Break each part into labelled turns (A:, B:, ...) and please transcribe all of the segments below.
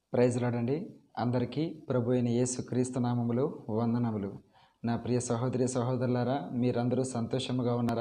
A: Praise lord. అందరికీ ప్రభు అయిన యేసుక్రీస్తు నామములో వందనములు. నా ప్రియ సహోదరి సహోదరులారా, మీరందరూ సంతోషముగా ఉన్నారా?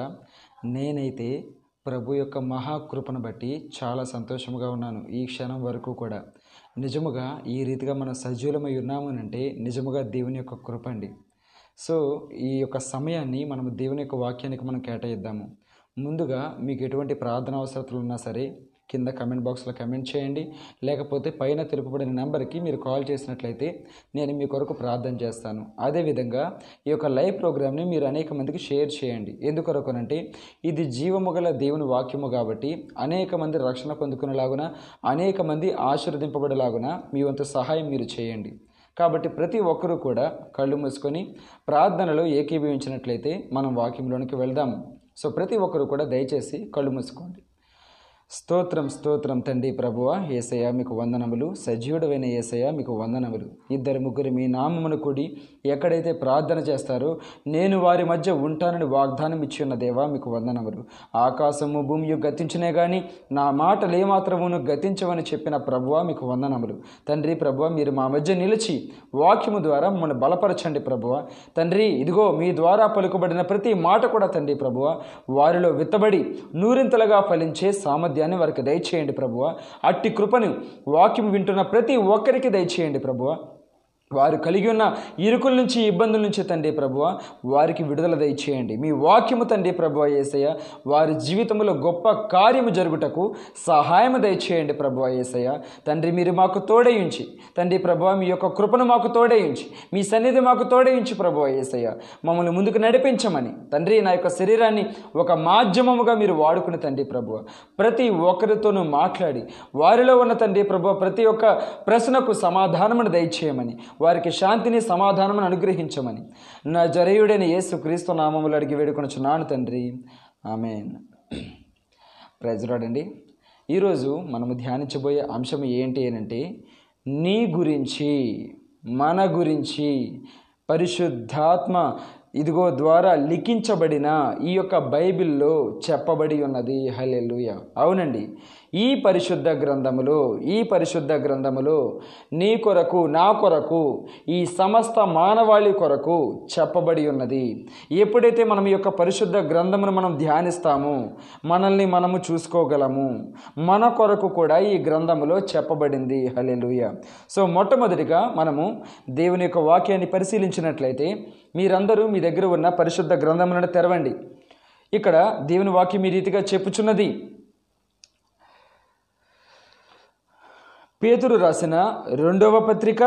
A: నేనైతే ప్రభు యొక్క మహాకృపను బట్టి చాలా సంతోషముగా ఉన్నాను. ఈ క్షణం వరకు కూడా నిజముగా ఈ రీతిగా మనం సజీవమై ఉన్నాము అంటే నిజముగా దేవుని యొక్క కృప అండి. సో ఈ యొక్క సమయాన్ని మనము దేవుని యొక్క వాక్యానికి మనం కేటాయిద్దాము. ముందుగా మీకు ఎటువంటి ప్రార్థన అవసరతలు ఉన్నా సరే కింద కమెంట్ బాక్స్లో కమెంట్ చేయండి, లేకపోతే పైన తెలుపబడిన నెంబర్కి మీరు కాల్ చేసినట్లయితే నేను మీ కొరకు ప్రార్థన చేస్తాను. అదేవిధంగా ఈ యొక్క లైవ్ ప్రోగ్రామ్ని మీరు అనేక మందికి షేర్ చేయండి. ఎందుకొరకునంటే ఇది జీవము గల దేవుని వాక్యము కాబట్టి అనేక మంది రక్షణ పొందుకునేలాగున, అనేక మంది ఆశీర్వదింపబడేలాగున మీ వంతు సహాయం మీరు చేయండి. కాబట్టి ప్రతి ఒక్కరూ కూడా కళ్ళు మూసుకొని ప్రార్థనలో ఏకీభవించినట్లయితే మనం వాక్యంలోనికి వెళ్దాము. సో ప్రతి ఒక్కరూ కూడా దయచేసి కళ్ళు మూసుకోండి. స్తోత్రం స్తోత్రం తండ్రి ప్రభువా, యేసయ్య మీకు వందనములు. సజీవుడైన యేసయ్య మీకు వందనములు. ఇద్దరు ముగ్గురు మీ నామమును కూడి ఎక్కడైతే ప్రార్థన చేస్తారో నేను వారి మధ్య ఉంటానని వాగ్దానం ఇచ్చి ఉన్న దేవా మీకు వందనములు. ఆకాశము భూమియు గతించినే కానీ నా మాటలు ఏమాత్రమును గతించవని చెప్పిన ప్రభువా మీకు వందనములు. తండ్రి ప్రభువా, మీరు మా మధ్య నిలిచి వాక్యము ద్వారా మమ్మల్ని బలపరచండి ప్రభువా. తండ్రి ఇదిగో మీ ద్వారా పలుకుబడిన ప్రతి మాట కూడా తండ్రి ప్రభువా వారిలో విత్తబడి నూరింతలుగా ఫలించే సామర్థ్యాన్ని వారికి దయచేయండి ప్రభువా. అట్టి కృపను వాక్యం వింటున్న ప్రతి ఒక్కరికి దయచేయండి ప్రభువా. వారు కలిగి ఉన్న ఇరుకుల నుంచి, ఇబ్బందుల నుంచి తండ్రి ప్రభువా వారికి విడుదల దయచేయండి. మీ వాక్యము తండ్రి ప్రభువా యేసయ్య వారి జీవితంలో గొప్ప కార్యము జరుగుటకు సహాయము దయచేయండి ప్రభువా యేసయ్య. తండ్రి మీరు మాకు తోడయించి తండ్రి ప్రభువా మీ యొక్క కృపను మాకు తోడయించి, మీ సన్నిధి మాకు తోడయించి ప్రభువా యేసయ్య మమ్మల్ని ముందుకు నడిపించమని తండ్రి నా యొక్క శరీరాన్ని ఒక మాధ్యమముగా మీరు వాడుకుని తండ్రి ప్రభువా ప్రతి ఒక్కరితోనూ మాట్లాడి వారిలో ఉన్న తండ్రి ప్రభువా ప్రతి ఒక్క ప్రశ్నకు సమాధానమును దయచేయమని, వారికి శాంతిని సమాధానమును అనుగ్రహించమని నజరేయుడైన యేసుక్రీస్తు నామములో అడిగి వేడుకొనుచున్నాను తండ్రి, ఆమేన్. Praise lord. ఈరోజు మనము ధ్యానించబోయే అంశం ఏంటి అంటే నీ గురించి, మన గురించి పరిశుద్ధాత్మ ఇదిగో ద్వారా లిఖించబడిన ఈ యొక్క బైబిల్లో చెప్పబడి ఉన్నది. హల్లెలూయా. అవునండి, ఈ పరిశుద్ధ గ్రంథములో నీ కొరకు, నా కొరకు, ఈ సమస్త మానవాళి కొరకు చెప్పబడి ఉన్నది. ఎప్పుడైతే మనం ఈ యొక్క పరిశుద్ధ గ్రంథమును మనం ధ్యానిస్తామో మనల్ని మనము చూసుకోగలము. మన కొరకు కూడా ఈ గ్రంథములో చెప్పబడింది. హల్లెలూయా. సో మొట్టమొదటిగా మనము దేవుని యొక్క వాక్యాన్ని పరిశీలించినట్లయితే మీరందరూ మీ దగ్గర ఉన్న పరిశుద్ధ గ్రంథములను తెరవండి. ఇక్కడ దేవుని వాక్యం ఈ రీతిగా చెప్పుచున్నది. పేతురు రాసిన రెండవ పత్రిక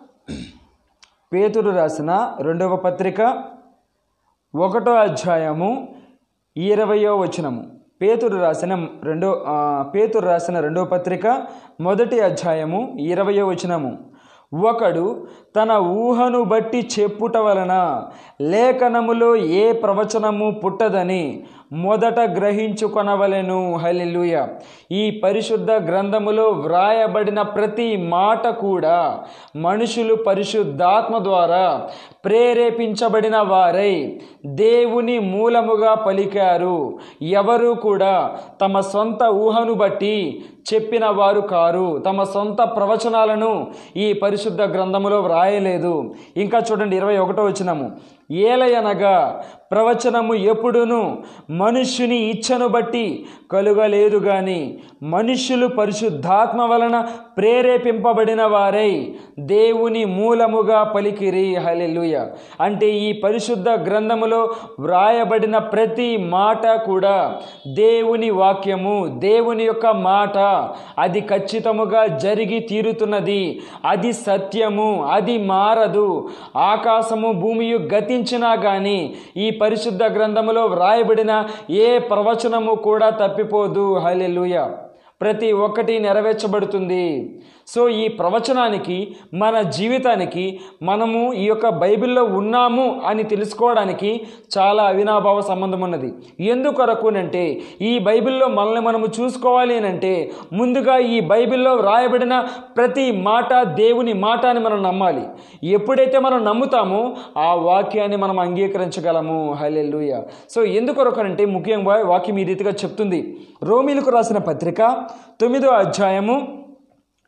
A: 1వ అధ్యాయము 20వ వచనము. పేతురు రాసిన రెండవ పత్రిక 1వ అధ్యాయము 20వ వచనము. ఒకడు తన ఊహను బట్టి చెప్పుట వలన లేఖనములో ఏ ప్రవచనము పుట్టదని మొదట గ్రహించుకొనవలెను. హల్లెలూయా. ఈ పరిశుద్ధ గ్రంథములో వ్రాయబడిన ప్రతి మాట కూడా మనుషులు పరిశుద్ధాత్మ ద్వారా ప్రేరేపించబడిన వారై దేవుని మూలముగా పలికారు. ఎవరు కూడా తమ సొంత ఊహను బట్టి చెప్పిన వారు కారు. తమ సొంత ప్రవచనాలను ఈ పరిశుద్ధ గ్రంథములో వ్రాయలేదు. ఇంకా చూడండి 21వ వచనము. ఏలయనగా ప్రవచనము ఎప్పుడును మనుష్యుని ఇచ్చను బట్టి కలుగలేదు గాని మనుష్యులు పరిశుద్ధాత్మ వలన ప్రేరేపింపబడిన వారై దేవుని మూలముగా పలికిరి. హల్లెలూయా. అంటే ఈ పరిశుద్ధ గ్రంథములో వ్రాయబడిన ప్రతి మాట కూడా దేవుని వాక్యము, దేవుని యొక్క మాట. అది ఖచ్చితముగా జరిగి తీరుతున్నది. అది సత్యము, అది మారదు. ఆకాశము భూమియు గతించినా కానీ ఈ పరిశుద్ధ గ్రంథములో వ్రాయబడిన ఏ ప్రవచనము కూడా తప్పిపోదు. హల్లెలూయా. ప్రతి ఒక్కటి నెరవేర్చబడుతుంది. సో ఈ ప్రవచనానికి, మన జీవితానికి, మనము ఈ యొక్క బైబిల్లో ఉన్నాము అని తెలుసుకోవడానికి చాలా అవినాభావ సంబంధం ఉన్నది. ఎందుకొరకునంటే ఈ బైబిల్లో మనల్ని మనము చూసుకోవాలి అంటే ముందుగా ఈ బైబిల్లో వ్రాయబడిన ప్రతి మాట దేవుని మాట అని మనం నమ్మాలి. ఎప్పుడైతే మనం నమ్ముతామో ఆ వాక్యాన్ని మనం అంగీకరించగలము. హల్లెలూయా. సో ఎందుకొరకునంటే ముఖ్యంగా వాక్యం ఈ రీతిగా చెప్తుంది. రోమీలకు రాసిన పత్రిక 9వ అధ్యాయము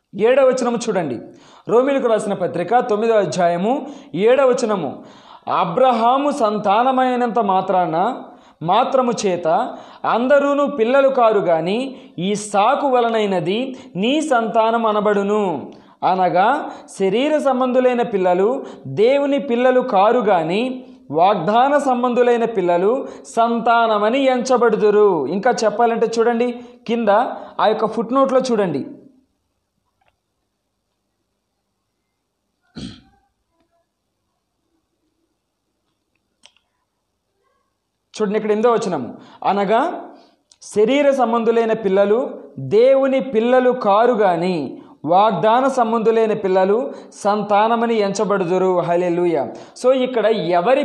A: 7వ వచనము చూడండి. రోమీయులకు రాసిన పత్రిక 9వ అధ్యాయము 7వ వచనము. అబ్రహాము సంతానమైనంత మాత్రము చేత అందరూను పిల్లలు కారు గాని ఇస్సాకు వలనైనది నీ సంతానం అనబడును. అనగా శరీర సంబంధులైన పిల్లలు దేవుని పిల్లలు కారు గాని వాగ్దాన సంబంధులైన పిల్లలు సంతానమని ఎంచబడుదురు. ఇంకా చెప్పాలంటే చూడండి, కింద ఆ యొక్క ఫుట్ నోట్లో చూడండి. చూడండి, ఇక్కడ 8వ వచనము. అనగా శరీర సంబంధులైన పిల్లలు దేవుని పిల్లలు కారు గాని వాగ్దాన సంబంధులైన పిల్లలు సంతానమని ఎంచబడుదురు. హల్లెలూయా. సో ఇక్కడ ఎవరి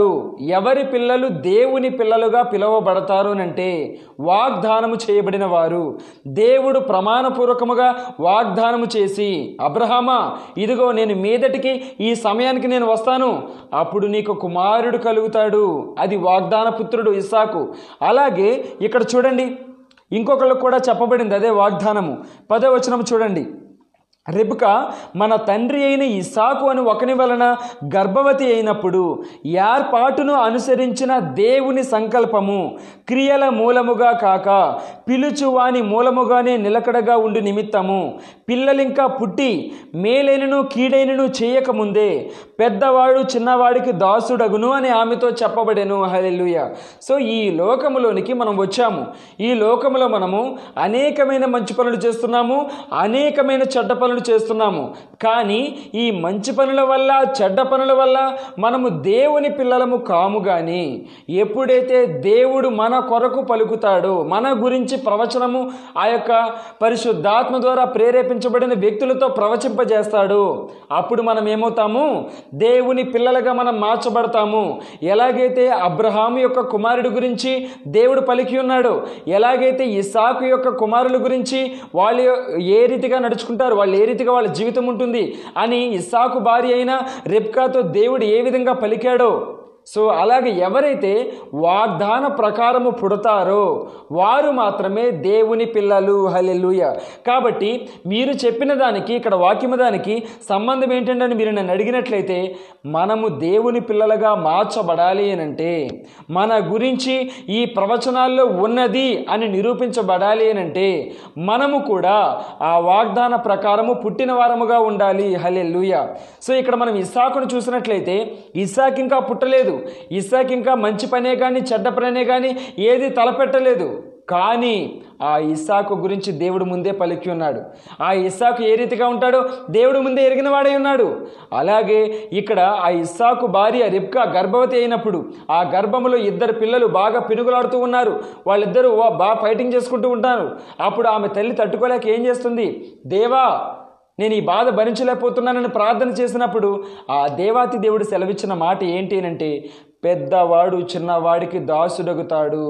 A: పిల్లలు దేవుని పిల్లలుగా పిలువబడతారు అంటే వాగ్దానము చేయబడిన వారు. దేవుడు ప్రమాణపూర్వకముగా వాగ్దానము చేసి, అబ్రహామా ఇదిగో నేను మీదటికి ఈ సమయానికి నేను వస్తాను, అప్పుడు నీకు కుమారుడు కలుగుతాడు. అది వాగ్దాన పుత్రుడు ఇస్సాకు. అలాగే ఇక్కడ చూడండి, ఇంకొకళ్ళకు కూడా చెప్పబడింది అదే వాగ్దానము. 10వ వచనం చూడండి. రెబెకా మన తండ్రి అయిన ఇస్సాకు అని ఒకని వలన గర్భవతి అయినప్పుడు ఏర్పాటును అనుసరించిన దేవుని సంకల్పము క్రియల మూలముగా కాక పిలుచువాని మూలముగానే నిలకడగా ఉండు నిమిత్తము పిల్లలింకా పుట్టి మేలైనను కీడైనను చేయకముందే పెద్దవాడు చిన్నవాడికి దాసుడగును అని ఆమెతో చెప్పబడెను. హల్లెలూయా. సో ఈ లోకములోనికి మనం వచ్చాము. ఈ లోకములో మనము అనేకమైన మంచి పనులు చేస్తున్నాము, అనేకమైన చెడ్డ పనులు చేస్తున్నాము. కానీ ఈ మంచి పనుల వల్ల చెడ్డ పనుల వల్ల మనము దేవుని పిల్లలము కాము. కానీ ఎప్పుడైతే దేవుడు మన కొరకు పలుకుతాడో, మన గురించి ప్రవచనము ఆ యొక్క పరిశుద్ధాత్మ ద్వారా ప్రేరేపించబడిన వ్యక్తులతో ప్రవచింపజేస్తాడు, అప్పుడు మనం ఏమవుతాము? దేవుని పిల్లలుగా మనం మార్చబడతాము. ఎలాగైతే అబ్రహాము యొక్క కుమారుడి గురించి దేవుడు పలికి ఉన్నాడో, ఎలాగైతే ఇస్సాకు యొక్క కుమారుల గురించి వాళ్ళు ఏ రీతిగా నడుచుకుంటారు, వాళ్ళు ఏ రీతిగా వాళ్ళ జీవితం ఉంటుంది అని ఇస్సాకు భార్య అయిన రెబ్కాతో దేవుడు ఏ విధంగా పలికాడో, సో అలాగే ఎవరైతే వాగ్దాన ప్రకారము పుడతారో వారు మాత్రమే దేవుని పిల్లలు. హల్లెలూయా. కాబట్టి మీరు చెప్పిన దానికి, ఇక్కడ వాక్యము దానికి సంబంధం ఏంటంటే మీరు నన్ను అడిగినట్లయితే, మనము దేవుని పిల్లలుగా మార్చబడాలి అనంటే, మన గురించి ఈ ప్రవచనాల్లో ఉన్నది అని నిరూపించబడాలి అనంటే మనము కూడా ఆ వాగ్దాన ప్రకారము పుట్టిన వారముగా ఉండాలి. హల్లెలూయా. సో ఇక్కడ మనం ఇస్సాకును చూసినట్లయితే, ఇస్సాకు ఇంకా పుట్టలేదు, ఇస్సాకు ఇంకా మంచి పనే కానీ చెడ్డ పనే కానీ ఏది తలపెట్టలేదు. కానీ ఆ ఇస్సాకు గురించి దేవుడు ముందే పలికి ఉన్నాడు. ఆ ఇస్సాకు ఏ రీతిగా ఉంటాడో దేవుడు ముందే ఎరిగిన వాడై ఉన్నాడు. అలాగే ఇక్కడ ఆ ఇస్సాకు భార్య రెబ్కా గర్భవతి అయినప్పుడు ఆ గర్భములో 2 పిల్లలు బాగా పినుగులాడుతూ ఉన్నారు. వాళ్ళిద్దరూ బాగా ఫైటింగ్ చేసుకుంటూ ఉంటారు. అప్పుడు ఆమె తల్లి తట్టుకోలేక ఏం చేస్తుంది? దేవా, నేను ఈ బాధ భరించలేకపోతున్నానని ప్రార్థన చేసినప్పుడు ఆ దేవాతి దేవుడు సెలవిచ్చిన మాట ఏంటి అంటే, పెద్దవాడు చిన్నవాడికి దాసుడగుతాడు,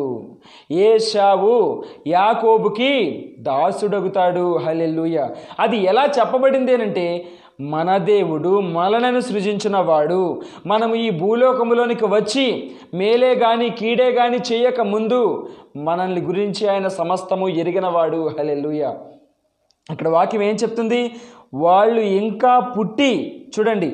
A: ఏశావు యాకోబుకి దాసుడగుతాడు. హల్లెలూయా. అది ఎలా చెప్పబడింది అంటే, మన దేవుడు మనలను సృజించిన వాడు, మనము ఈ భూలోకములోనికి వచ్చి మేలే గాని కీడే గాని చేయక ముందు మనల్ని గురించి ఆయన సమస్తము ఎరిగినవాడు. హల్లెలూయా. ఇక్కడ వాక్యం ఏం చెప్తుంది? వాళ్ళు ఇంకా పుట్టి, చూడండి,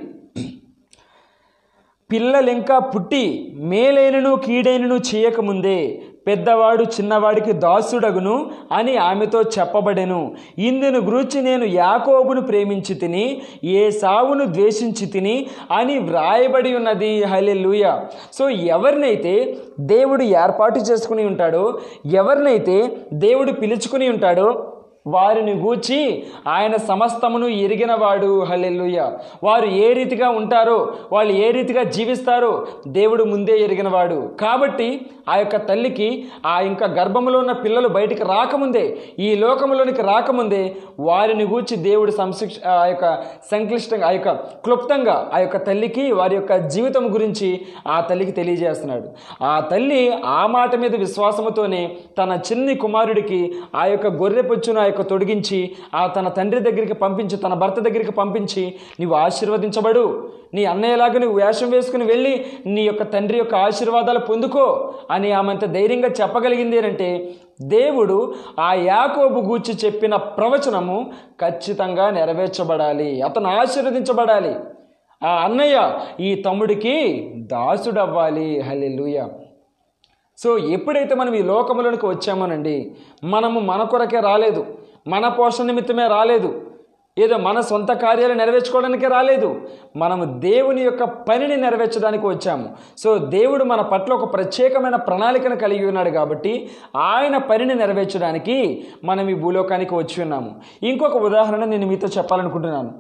A: పిల్లలు ఇంకా పుట్టి మేలైనను కీడైనను చేయకముందే పెద్దవాడు చిన్నవాడికి దాసుడగును అని ఆమెతో చెప్పబడెను. ఇందును గురించి నేను యాకోబును ప్రేమించి తిని ఏసావును ద్వేషించి తిని అని వ్రాయబడి ఉన్నది. హల్లెలూయా. సో ఎవరినైతే దేవుడు ఏర్పాటు చేసుకుని ఉంటాడో, ఎవరినైతే దేవుడు పిలుచుకుని ఉంటాడో వారిని గూర్చి ఆయన సమస్తమును ఎరిగినవాడు. హల్లెలూయా. వారు ఏ రీతిగా ఉంటారో, వాళ్ళు ఏ రీతిగా జీవిస్తారో దేవుడు ముందే ఎరిగినవాడు. కాబట్టి ఆ యొక్క తల్లికి ఆ ఇంకా గర్భంలో ఉన్న పిల్లలు బయటికి రాకముందే, ఈ లోకంలోనికి రాకముందే వారిని గూర్చి దేవుడు సంక్లిష్టంగా ఆ యొక్క క్లుప్తంగా ఆ యొక్క తల్లికి వారి యొక్క జీవితం గురించి ఆ తల్లికి తెలియజేస్తున్నాడు. ఆ తల్లి ఆ మాట మీద విశ్వాసముతోనే తన చిన్ని కుమారుడికి ఆ యొక్క గొర్రె పొచ్చును, ఆ యొక్క
B: తొడిగించి తన తండ్రి దగ్గరికి పంపించి, తన భర్త దగ్గరికి పంపించి, నీవు ఆశీర్వదించబడు, నీ అన్నయ్యలాగా నువ్వు వేషం వేసుకుని వెళ్ళి నీ యొక్క తండ్రి యొక్క ఆశీర్వాదాలు పొందుకో అని ఆమెంత ధైర్యంగా చెప్పగలిగింది అంటే దేవుడు ఆ యాకోబు గూర్చి చెప్పిన ప్రవచనము ఖచ్చితంగా నెరవేర్చబడాలి, అతను ఆశీర్వదించబడాలి, ఆ అన్నయ్య ఈ తమ్ముడికి దాసుడవ్వాలి. హల్లెలూయా. సో ఎప్పుడైతే మనం ఈ లోకములోనికి వచ్చామోనండి, మనము మన కొరకే రాలేదు, మన పోషణ నిమిత్తమే రాలేదు, ఏదో మన సొంత కార్యాలు నెరవేర్చుకోవడానికే రాలేదు, మనము దేవుని యొక్క పనిని నెరవేర్చడానికి వచ్చాము. సో దేవుడు మన పట్ల ఒక ప్రత్యేకమైన ప్రణాళికను కలిగి ఉన్నాడు కాబట్టి ఆయన పనిని నెరవేర్చడానికి మనం ఈ భూలోకానికి వచ్చి ఉన్నాము. ఇంకొక ఉదాహరణ నేను మీతో చెప్పాలనుకుంటున్నాను.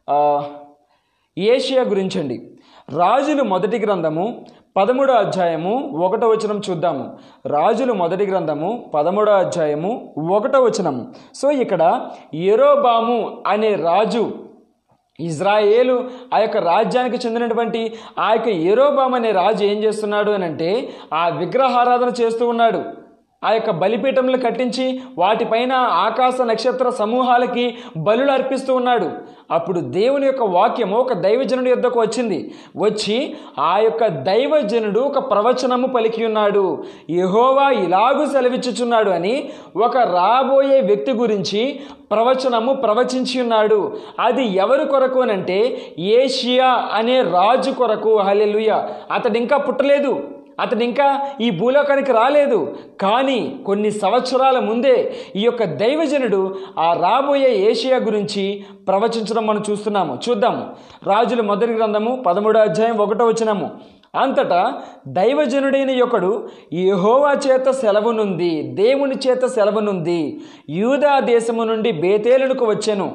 B: ఏషియా గురించండి. రాజులు మొదటి గ్రంథము 13వ అధ్యాయము 1వ వచనం చూద్దాము. రాజులు మొదటి గ్రంథము 13వ అధ్యాయము 1వ వచనము. సో ఇక్కడ యెరోబాము అనే రాజు, ఇజ్రాయేలు ఆ యొక్క రాజ్యానికి చెందినటువంటి ఆ యొక్క యెరోబాము అనే రాజు ఏం చేస్తున్నాడు అని అంటే ఆ విగ్రహారాధన చేస్తూ ఉన్నాడు. ఆ యొక్క బలిపీఠములు కట్టించి వాటిపైన ఆకాశ నక్షత్ర సమూహాలకి బలులు అర్పిస్తూ ఉన్నాడు. అప్పుడు దేవుని యొక్క వాక్యము ఒక దైవజనుడి యొద్దకు వచ్చింది. వచ్చి ఆ యొక్క దైవజనుడు ఒక ప్రవచనము పలికి ఉన్నాడు. యెహోవా ఇలాగూ సెలవిచ్చుచున్నాడు అని ఒక రాబోయే వ్యక్తి గురించి ప్రవచనము ప్రవచించి ఉన్నాడు. అది ఎవరి కొరకు అనంటే ఏషియా అనే రాజు కొరకు. హల్లెలూయా. అతడు ఇంకా పుట్టలేదు, అతడు ఇంకా ఈ భూలోకానికి రాలేదు. కానీ కొన్ని సంవత్సరాల ముందే ఈ యొక్క దైవజనుడు ఆ రాబోయే ఏషియా గురించి ప్రవచించడం మనం చూస్తున్నాము. చూద్దాము. రాజుల మొదటి గ్రంథము 13వ అధ్యాయం 1వ వచనము. అంతటా దైవజనుడైన యొకడు యెహోవా చేత సెలవునుంది, దేవుని చేత సెలవునుంది, యూదా దేశము నుండి బేతేలునకు వచ్చెను.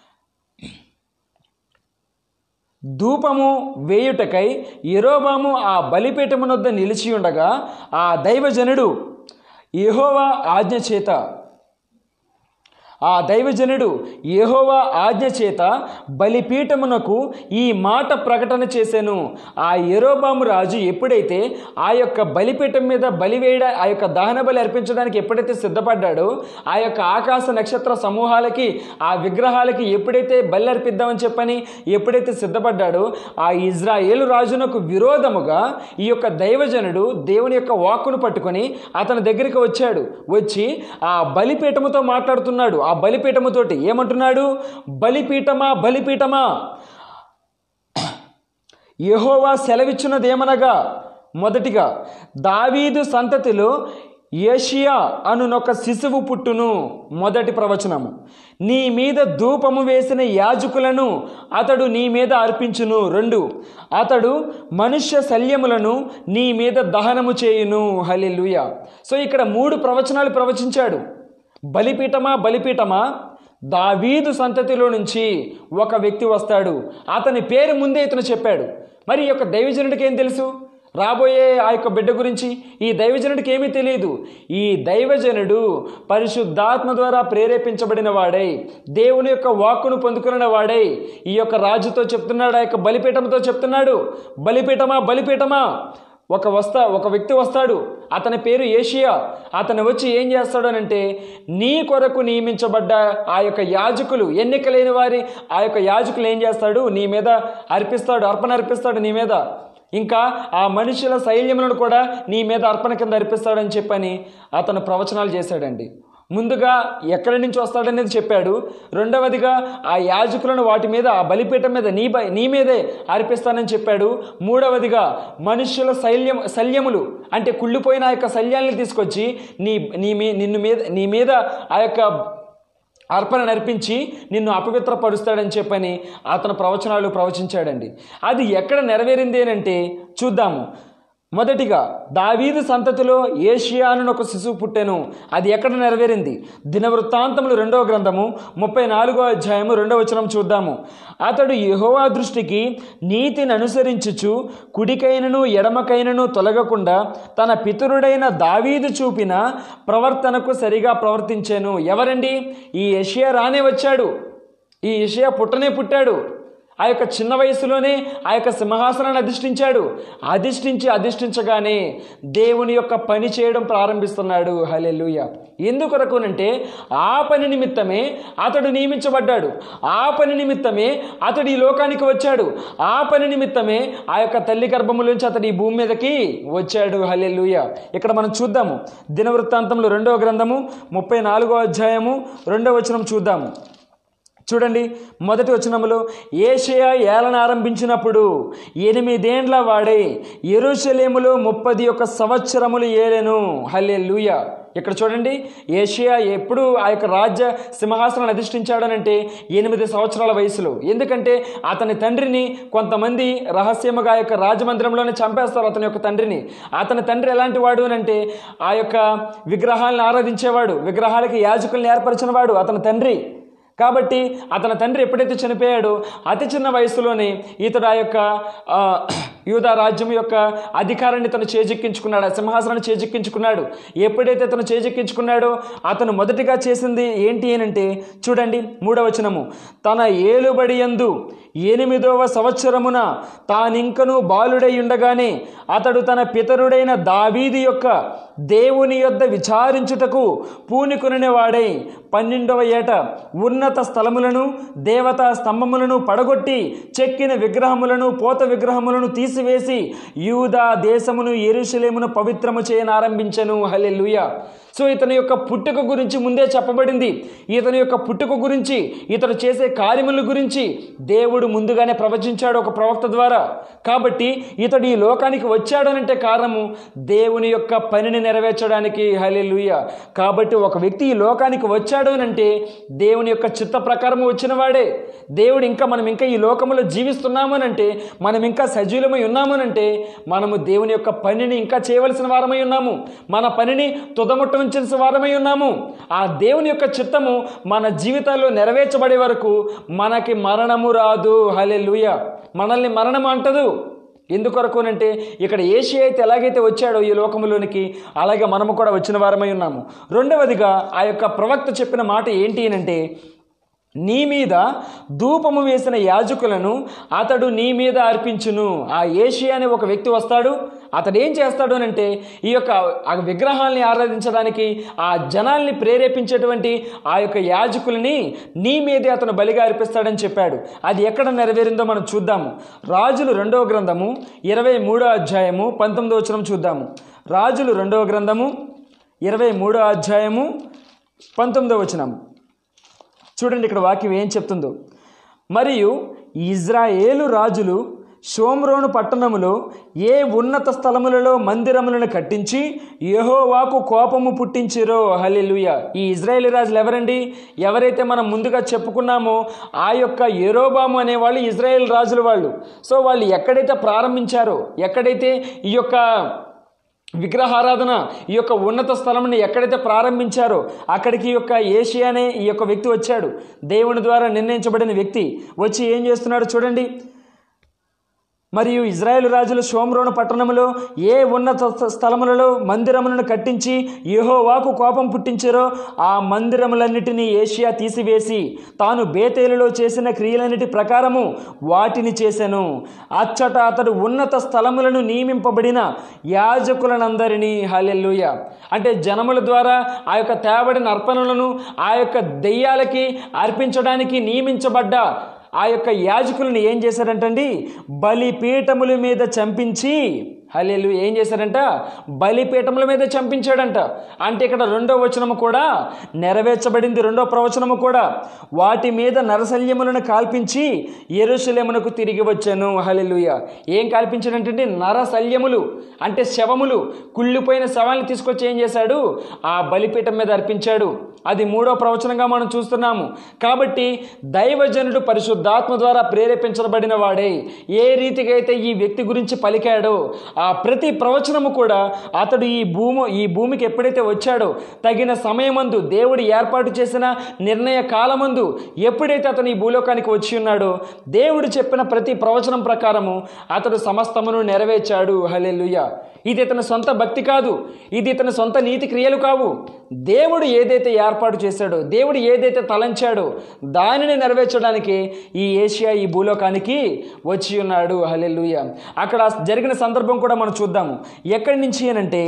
B: ధూపము వేయుటకై యెరోబాము ఆ బలిపీఠమునొద్ద నిలిచి ఉండగా ఆ దైవజనుడు యెహోవా ఆజ్ఞ చేత బలిపీఠమునకు ఈ మాట ప్రకటన చేశాను. ఆ యెరోబాము రాజు ఎప్పుడైతే ఆ యొక్క బలిపీఠం మీద ఆ యొక్క దహన బలి అర్పించడానికి ఎప్పుడైతే సిద్ధపడ్డాడో, ఆ యొక్క ఆకాశ నక్షత్ర సమూహాలకి ఆ విగ్రహాలకి ఎప్పుడైతే బలి అర్పిద్దామని చెప్పని ఎప్పుడైతే సిద్ధపడ్డాడో, ఆ ఇజ్రాయేలు రాజునకు విరోధముగా ఈ యొక్క దైవజనుడు దేవుని యొక్క వాక్కును పట్టుకొని అతని దగ్గరికి వచ్చాడు. వచ్చి ఆ బలిపీఠముతో మాట్లాడుతున్నాడు. ఆ బలిపీఠముతోటి ఏమంటున్నాడు? బలిపీఠమా, బలిపీఠమా, యెహోవా సెలవిచ్చున్నదేమనగా, మొదటిగా దావీదు సంతతిలో యోషియా అనునొక శిశువు పుట్టును. మొదటి ప్రవచనము. నీ మీద ధూపము వేసిన యాజకులను అతడు నీ మీద అర్పించును. 2, అతడు మనుష్య శల్యములను నీ మీద దహనము చేయును. హల్లెలూయా. సో ఇక్కడ 3 ప్రవచనాలు ప్రవచించాడు. బలిపీఠమా, బలిపీఠమా, దావీదు సంతతిలో నుంచి ఒక వ్యక్తి వస్తాడు. అతని పేరు ముందే ఇతను చెప్పాడు. మరి ఈ యొక్క దైవజనుడికి ఏం తెలుసు రాబోయే ఆ యొక్క బిడ్డ గురించి? ఈ దైవజనుడికి ఏమీ తెలియదు. ఈ దైవజనుడు పరిశుద్ధాత్మ ద్వారా ప్రేరేపించబడిన వాడై, దేవుని యొక్క వాక్కును పొందుకున్న వాడై ఈ యొక్క రాజుతో చెప్తున్నాడు, ఆ యొక్క బలిపీఠంతో చెప్తున్నాడు, బలిపీఠమా, బలిపీఠమా. ఒక వ్యక్తి వస్తాడు. అతని పేరు ఏషియా. అతను వచ్చి ఏం చేస్తాడు అనంటే, నీ కొరకు నియమించబడ్డ ఆ యొక్క యాజకులు, ఎన్నిక లేని వారి ఆ యొక్క యాజకులు ఏం చేస్తాడు? నీ మీద అర్పిస్తాడు, అర్పణ అర్పిస్తాడు నీ మీద. ఇంకా ఆ మనుషుల శైల్యములను కూడా నీ మీద అర్పణ కింద అర్పిస్తాడని చెప్పని అతను ప్రవచనాలు చేశాడండి. ముందుగా ఎక్కడి నుంచి వస్తాడనేది చెప్పాడు. రెండవదిగా ఆ యాజకులను వాటి మీద, ఆ బలిపీఠం మీద నీ మీదే అర్పిస్తానని చెప్పాడు. మూడవదిగా మనుష్యుల శల్యములు అంటే కుళ్ళిపోయిన ఆ యొక్క శల్యాన్ని తీసుకొచ్చి నీ మీద ఆ యొక్క అర్పణ నర్పించి నిన్ను అపవిత్రపరుస్తాడని చెప్పని అతను ప్రవచనాలు ప్రవచించాడండి. అది ఎక్కడ నెరవేరింది అంటే చూద్దాము. మొదటిగా దావీదు సంతతిలో యోషియా అని ఒక శిశువు పుట్టెను. అది ఎక్కడ నెరవేరింది? దినవృత్తాంతములు 2వ గ్రంథము 34వ అధ్యాయము 2వ వచనం చూద్దాము. అతడు యెహోవా దృష్టికి నీతిని అనుసరించుచు కుడికైనను ఎడమకైనను తొలగకుండా తన పితరుడైన దావీదు చూపిన ప్రవర్తనకు సరిగా ప్రవర్తించాను. ఎవరండి? ఈ యోషియా రానే వచ్చాడు. ఈ యోషియా పుట్టాడు. ఆ యొక్క చిన్న వయసులోనే ఆ యొక్క సింహాసనాన్ని అధిష్ఠించగానే దేవుని యొక్క పని చేయడం ప్రారంభిస్తున్నాడు. హల్లెలూయా. ఎందుకొరకునంటే ఆ పని నిమిత్తమే అతడు నియమించబడ్డాడు, ఆ పని నిమిత్తమే అతడు ఈ లోకానికి వచ్చాడు, ఆ పని నిమిత్తమే ఆ యొక్క తల్లి గర్భములోంచి అతడు ఈ భూమి మీదకి వచ్చాడు. హల్లెలూయా. ఇక్కడ మనం చూద్దాము దినవృత్తాంతంలో 2వ గ్రంథము 34వ అధ్యాయము 2వ వచనం చూద్దాము. చూడండి, మొదటి వచనములో యేషయా ఏలన ఆరంభించినప్పుడు 8 ఏండ్ల వాడే యెరూషలేములో 31 సంవత్సరములు ఏలెను. హల్లెలూయా. ఇక్కడ చూడండి, యేషయా ఎప్పుడు ఆ యొక్క రాజ్య సింహాసనాన్ని అధిష్ఠించాడనంటే 8 సంవత్సరాల వయసులో. ఎందుకంటే అతని తండ్రిని కొంతమంది రహస్యముగా ఆ యొక్క రాజమందిరంలోనే చంపేస్తారు. అతని తండ్రి ఎలాంటి వాడు అంటే ఆ యొక్క విగ్రహాలను ఆరాధించేవాడు, విగ్రహాలకి యాజకుల్ని ఏర్పరిచిన వాడు అతని తండ్రి. కాబట్టి అతని తండ్రి ఎప్పుడైతే చనిపోయాడో అతి చిన్న వయసులోనే ఇతడు ఆ యొక్క యూదా రాజ్యం యొక్క అధికారాన్ని తను చేజిక్కించుకున్నాడు, ఆ సింహాసనాన్ని చేజిక్కించుకున్నాడు. ఎప్పుడైతే తను చేజిక్కించుకున్నాడో అతను మొదటిగా చేసింది ఏంటి అంటే చూడండి 3వ వచనము, తన ఏలుబడి యందు 8వ సంవత్సరమున తానింకను బాలుడై ఉండగానే అతడు తన పితరుడైన దావీదు యొక్క దేవుని యొద్ద విచారించుటకు పూనుకొనిన వాడై 12వ ఏట ఉన్నత స్థలములను దేవతా స్తంభములను పడగొట్టి చెక్కిన విగ్రహములను పోత విగ్రహములను తీసివేసి యూదా దేశమును యెరూషలేమును పవిత్రము చేయనారంభించెను. హల్లెలూయా. సో ఇతని యొక్క పుట్టుక గురించి ముందే చెప్పబడింది. ఇతని యొక్క పుట్టుక గురించి, ఇతను చేసే కార్యముల గురించి దేవుడు ముందుగానే ప్రవచించాడు ఒక ప్రవక్త ద్వారా. కాబట్టి ఇతడు ఈ లోకానికి వచ్చాడనంటే కారణము దేవుని యొక్క పనిని నెరవేర్చడానికి. హల్లెలూయా. కాబట్టి ఒక వ్యక్తి ఈ లోకానికి వచ్చాడు అనంటే దేవుని యొక్క చిత్త ప్రకారము వచ్చిన వాడే. దేవుడు మనం ఇంకా ఈ లోకములో జీవిస్తున్నామనంటే, మనం ఇంకా సజీవమై ఉన్నామనంటే మనము దేవుని యొక్క పనిని ఇంకా చేయవలసిన వారమై ఉన్నాము, మన పనిని తుదముట్ట ఉంచిన వారమై ఉన్నాము. ఆ దేవుని యొక్క చిత్తము మన జీవితాల్లో నెరవేర్చబడే వరకు మనకి మరణము రాదు. హల్లెలూయా. మనల్ని మరణము అంటదు. ఎందుకొరకునంటే ఇక్కడ యేషయా అయితే ఎలాగైతే వచ్చాడో ఈ లోకములోనికి, అలాగే మనము కూడా వచ్చిన వారమై ఉన్నాము. రెండవదిగా ఆ యొక్క ప్రవక్త చెప్పిన మాట ఏంటి అంటే, నీ మీద ధూపము వేసిన యాజకులను అతడు నీ మీద అర్పించును. ఆ యేషయా అనే ఒక వ్యక్తి వస్తాడు. అతడు ఏం చేస్తాడు అంటే ఈ యొక్క విగ్రహాల్ని ఆరాధించడానికి ఆ జనాల్ని ప్రేరేపించేటువంటి ఆ యొక్క యాజకులని నీ మీదే అతను బలిగా అర్పిస్తాడని చెప్పాడు. అది ఎక్కడ నెరవేరిందో మనం చూద్దాము. రాజులు 2వ గ్రంథము 23వ అధ్యాయము 19వ వచనం చూద్దాము. రాజులు 2వ గ్రంథము 23వ అధ్యాయము 19వ వచనం చూడండి. ఇక్కడ వాక్యం ఏం చెప్తుందో, మరియు ఇజ్రాయేలు రాజులు షోమ్రోను పట్టణములో ఏ ఉన్నత స్థలములలో మందిరములను కట్టించి యెహోవాకు కోపము పుట్టించిరో. హల్లెలూయా. ఈ ఇజ్రాయేలు రాజులు ఎవరండి? ఎవరైతే మనం ముందుగా చెప్పుకున్నామో ఆ యొక్క యెరోబాము అనేవాళ్ళు ఇజ్రాయేల్ రాజులు వాళ్ళు. సో వాళ్ళు ఎక్కడైతే ప్రారంభించారో, ఎక్కడైతే ఈ యొక్క విగ్రహారాధన, ఈ యొక్క ఉన్నత స్థలంని ఎక్కడైతే ప్రారంభించారో అక్కడికి ఈ యొక్క యేషయా అనే ఈ యొక్క వ్యక్తి వచ్చాడు. దేవుని ద్వారా నిర్ణయించబడిన వ్యక్తి వచ్చి ఏం చేస్తున్నాడు చూడండి. మరియు ఇజ్రాయేలు రాజులు షోమ్రోను పట్టణములో ఏ ఉన్నత స్థలములలో మందిరములను కట్టించి యెహోవాకు కోపం పుట్టించారో ఆ మందిరములన్నిటినీ యేషయా తీసివేసి తాను బేతేలులో చేసిన క్రియలన్నిటి ప్రకారము వాటిని చేసెను. అచ్చట అతడు ఉన్నత స్థలములను నియమింపబడిన యాజకులనందరినీ, హల్లెలూయా, అంటే జనముల ద్వారా ఆ యొక్క తేబడిన అర్పణలను ఆ యొక్క దెయ్యాలకి అర్పించడానికి నియమించబడ్డ ఆ యొక్క యాజకులను ఏం చేశారంటండి, బలిపీఠముల మీద చంపించి, హల్లెలూయా, ఏం చేశారంట, బలిపీఠముల మీద చంపించాడంట. అంటే ఇక్కడ 2వ వచనము కూడా నెరవేర్చబడింది. 2వ ప్రవచనము కూడా, వాటి మీద నరశల్యములను కాల్పించి యెరూషలేమునకు తిరిగి వచ్చాను. హల్లెలూయా. ఏం కాల్పించాడంటే నరశల్యములు, అంటే శవములు, కుళ్ళిపోయిన శవాన్ని తీసుకొచ్చి ఏం చేశాడు, ఆ బలిపీఠం మీద అర్పించాడు. అది 3వ ప్రవచనంగా మనం చూస్తున్నాము. కాబట్టి దైవజనుడు పరిశుద్ధాత్మ ద్వారా ప్రేరేపించబడిన వాడే ఏ రీతిగా అయితే ఈ వ్యక్తి గురించి పలికాడో ఆ ప్రతి ప్రవచనము కూడా అతడు ఈ భూమికి ఎప్పుడైతే వచ్చాడో తగిన సమయమందు దేవుడు ఏర్పాటు చేసిన నిర్ణయ కాలమందు ఎప్పుడైతే అతను ఈ భూలోకానికి వచ్చి ఉన్నాడో దేవుడు చెప్పిన ప్రతి ప్రవచనం ప్రకారము అతడు సమస్తమును నెరవేర్చాడు. హల్లెలూయా. ఇది ఇతని సొంత భక్తి కాదు, ఇది ఇతని సొంత నీతి క్రియలు కావు. దేవుడు ఏదైతే ఏర్పాటు చేశాడో, దేవుడు ఏదైతే తలంచాడో దానిని నెరవేర్చడానికి ఈ ఏషియా ఈ భూలోకానికి వచ్చి ఉన్నాడు. హల్లెలూయా. అక్కడ జరిగిన సందర్భం కూడా మనం చూద్దాము. ఎక్కడి నుంచి అనంటే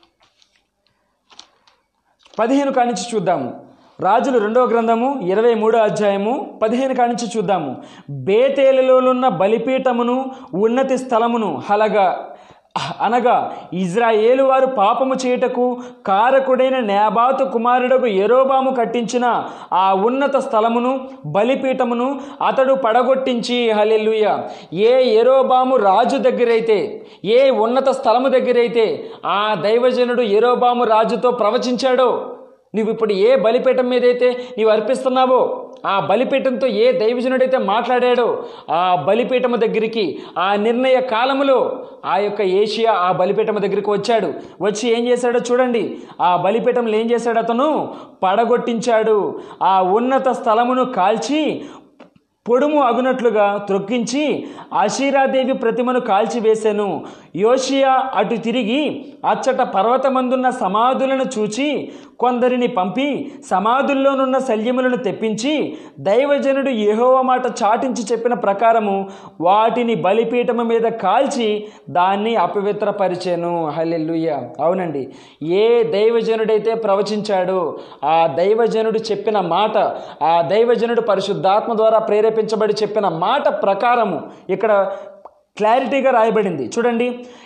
B: 15 కానించి చూద్దాము. రాజులు 2వ గ్రంథము 23వ అధ్యాయము 15 కానించి చూద్దాము. బేతేలులోనున్న బలిపీఠమును ఉన్నతి స్థలమును అనగా ఇజ్రాయేలు వారు పాపము చేయుటకు కారకుడైన నేబాతు కుమారుడకు యెరోబాము కట్టించిన ఆ ఉన్నత స్థలమును బలిపీఠమును అతడు పడగొట్టించి, హల్లెలూయా, ఏ యెరోబాము రాజు దగ్గరైతే, ఏ ఉన్నత స్థలము దగ్గరైతే ఆ దైవజనుడు యెరోబాము రాజుతో ప్రవచించాడో, నువ్వు ఇప్పుడు ఏ బలిపీఠం మీదైతే నీవు అర్పిస్తున్నావో, ఆ బలిపీఠంతో ఏ దైవజనుడైతే మాట్లాడాడో ఆ బలిపీఠము దగ్గరికి ఆ నిర్ణయ కాలములో ఆ యొక్క ఏషియా ఆ బలిపీఠము దగ్గరికి వచ్చాడు. వచ్చి ఏం చేశాడో చూడండి. ఆ బలిపీఠంలో ఏం చేశాడు? అతను పడగొట్టించాడు. ఆ ఉన్నత స్థలమును కాల్చి పొడుము అగునట్లుగా త్రొక్కించి అషీరాదేవి ప్రతిమను కాల్చివేశాను. యోషియా అటు తిరిగి అచ్చట పర్వతమందున్న సమాధులను చూచి కొందరిని పంపి సమాధుల్లోనున్న శల్యములను తెప్పించి దైవజనుడు యెహోవా మాట చాటించి చెప్పిన ప్రకారము వాటిని బలిపీఠము మీద కాల్చి దాన్ని అపవిత్రపరిచెను. హల్లెలూయా. అవునండి, ఏ దైవజనుడైతే ప్రవచించాడో ఆ దైవజనుడు చెప్పిన మాట, ఆ దైవజనుడు పరిశుద్ధాత్మ ద్వారా ప్రేరేపించబడి చెప్పిన మాట ప్రకారము ఇక్కడ క్లారిటీగా రాయబడింది. చూడండి,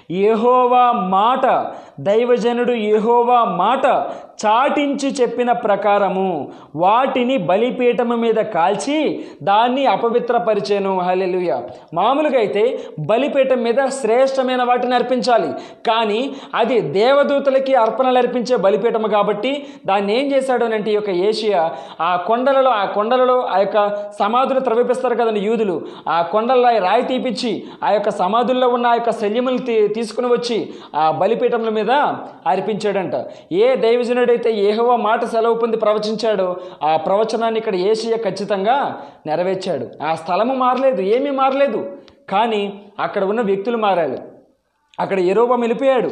B: యెహోవా మాట, దైవజనుడు యెహోవా మాట చాటించి చెప్పిన ప్రకారము వాటిని బలిపీఠము మీద కాల్చి దాన్ని అపవిత్రపరిచెను. హల్లెలూయా. మామూలుగా అయితే బలిపీఠం మీద శ్రేష్టమైన వాటిని అర్పించాలి, కానీ అది దేవదూతలకి అర్పణలు అర్పించే బలిపీఠము కాబట్టి దాన్ని ఏం చేశాడు అంటే ఈ యొక్క ఏషియా ఆ కొండలలో ఆ యొక్క సమాధులు త్రవ్విపిస్తారు కదండి యూదులు, ఆ కొండల్లో రాయి తీపిచ్చి ఆ యొక్క సమాధుల్లో ఉన్న ఆ యొక్క శల్యములు తీసుకుని వచ్చి ఆ బలిపీఠముల మీద అర్పించాడంట. ఏ దైవజనుడైతే యెహోవా మాట సెలవు పొంది ప్రవచించాడో ఆ ప్రవచనాన్ని ఇక్కడ ఏషియా ఖచ్చితంగా నెరవేర్చాడు. ఆ స్థలము మారలేదు, ఏమీ మారలేదు, కానీ అక్కడ ఉన్న వ్యక్తులు మారారు. అక్కడ యెరోబాము వెళ్ళిపోయాడు,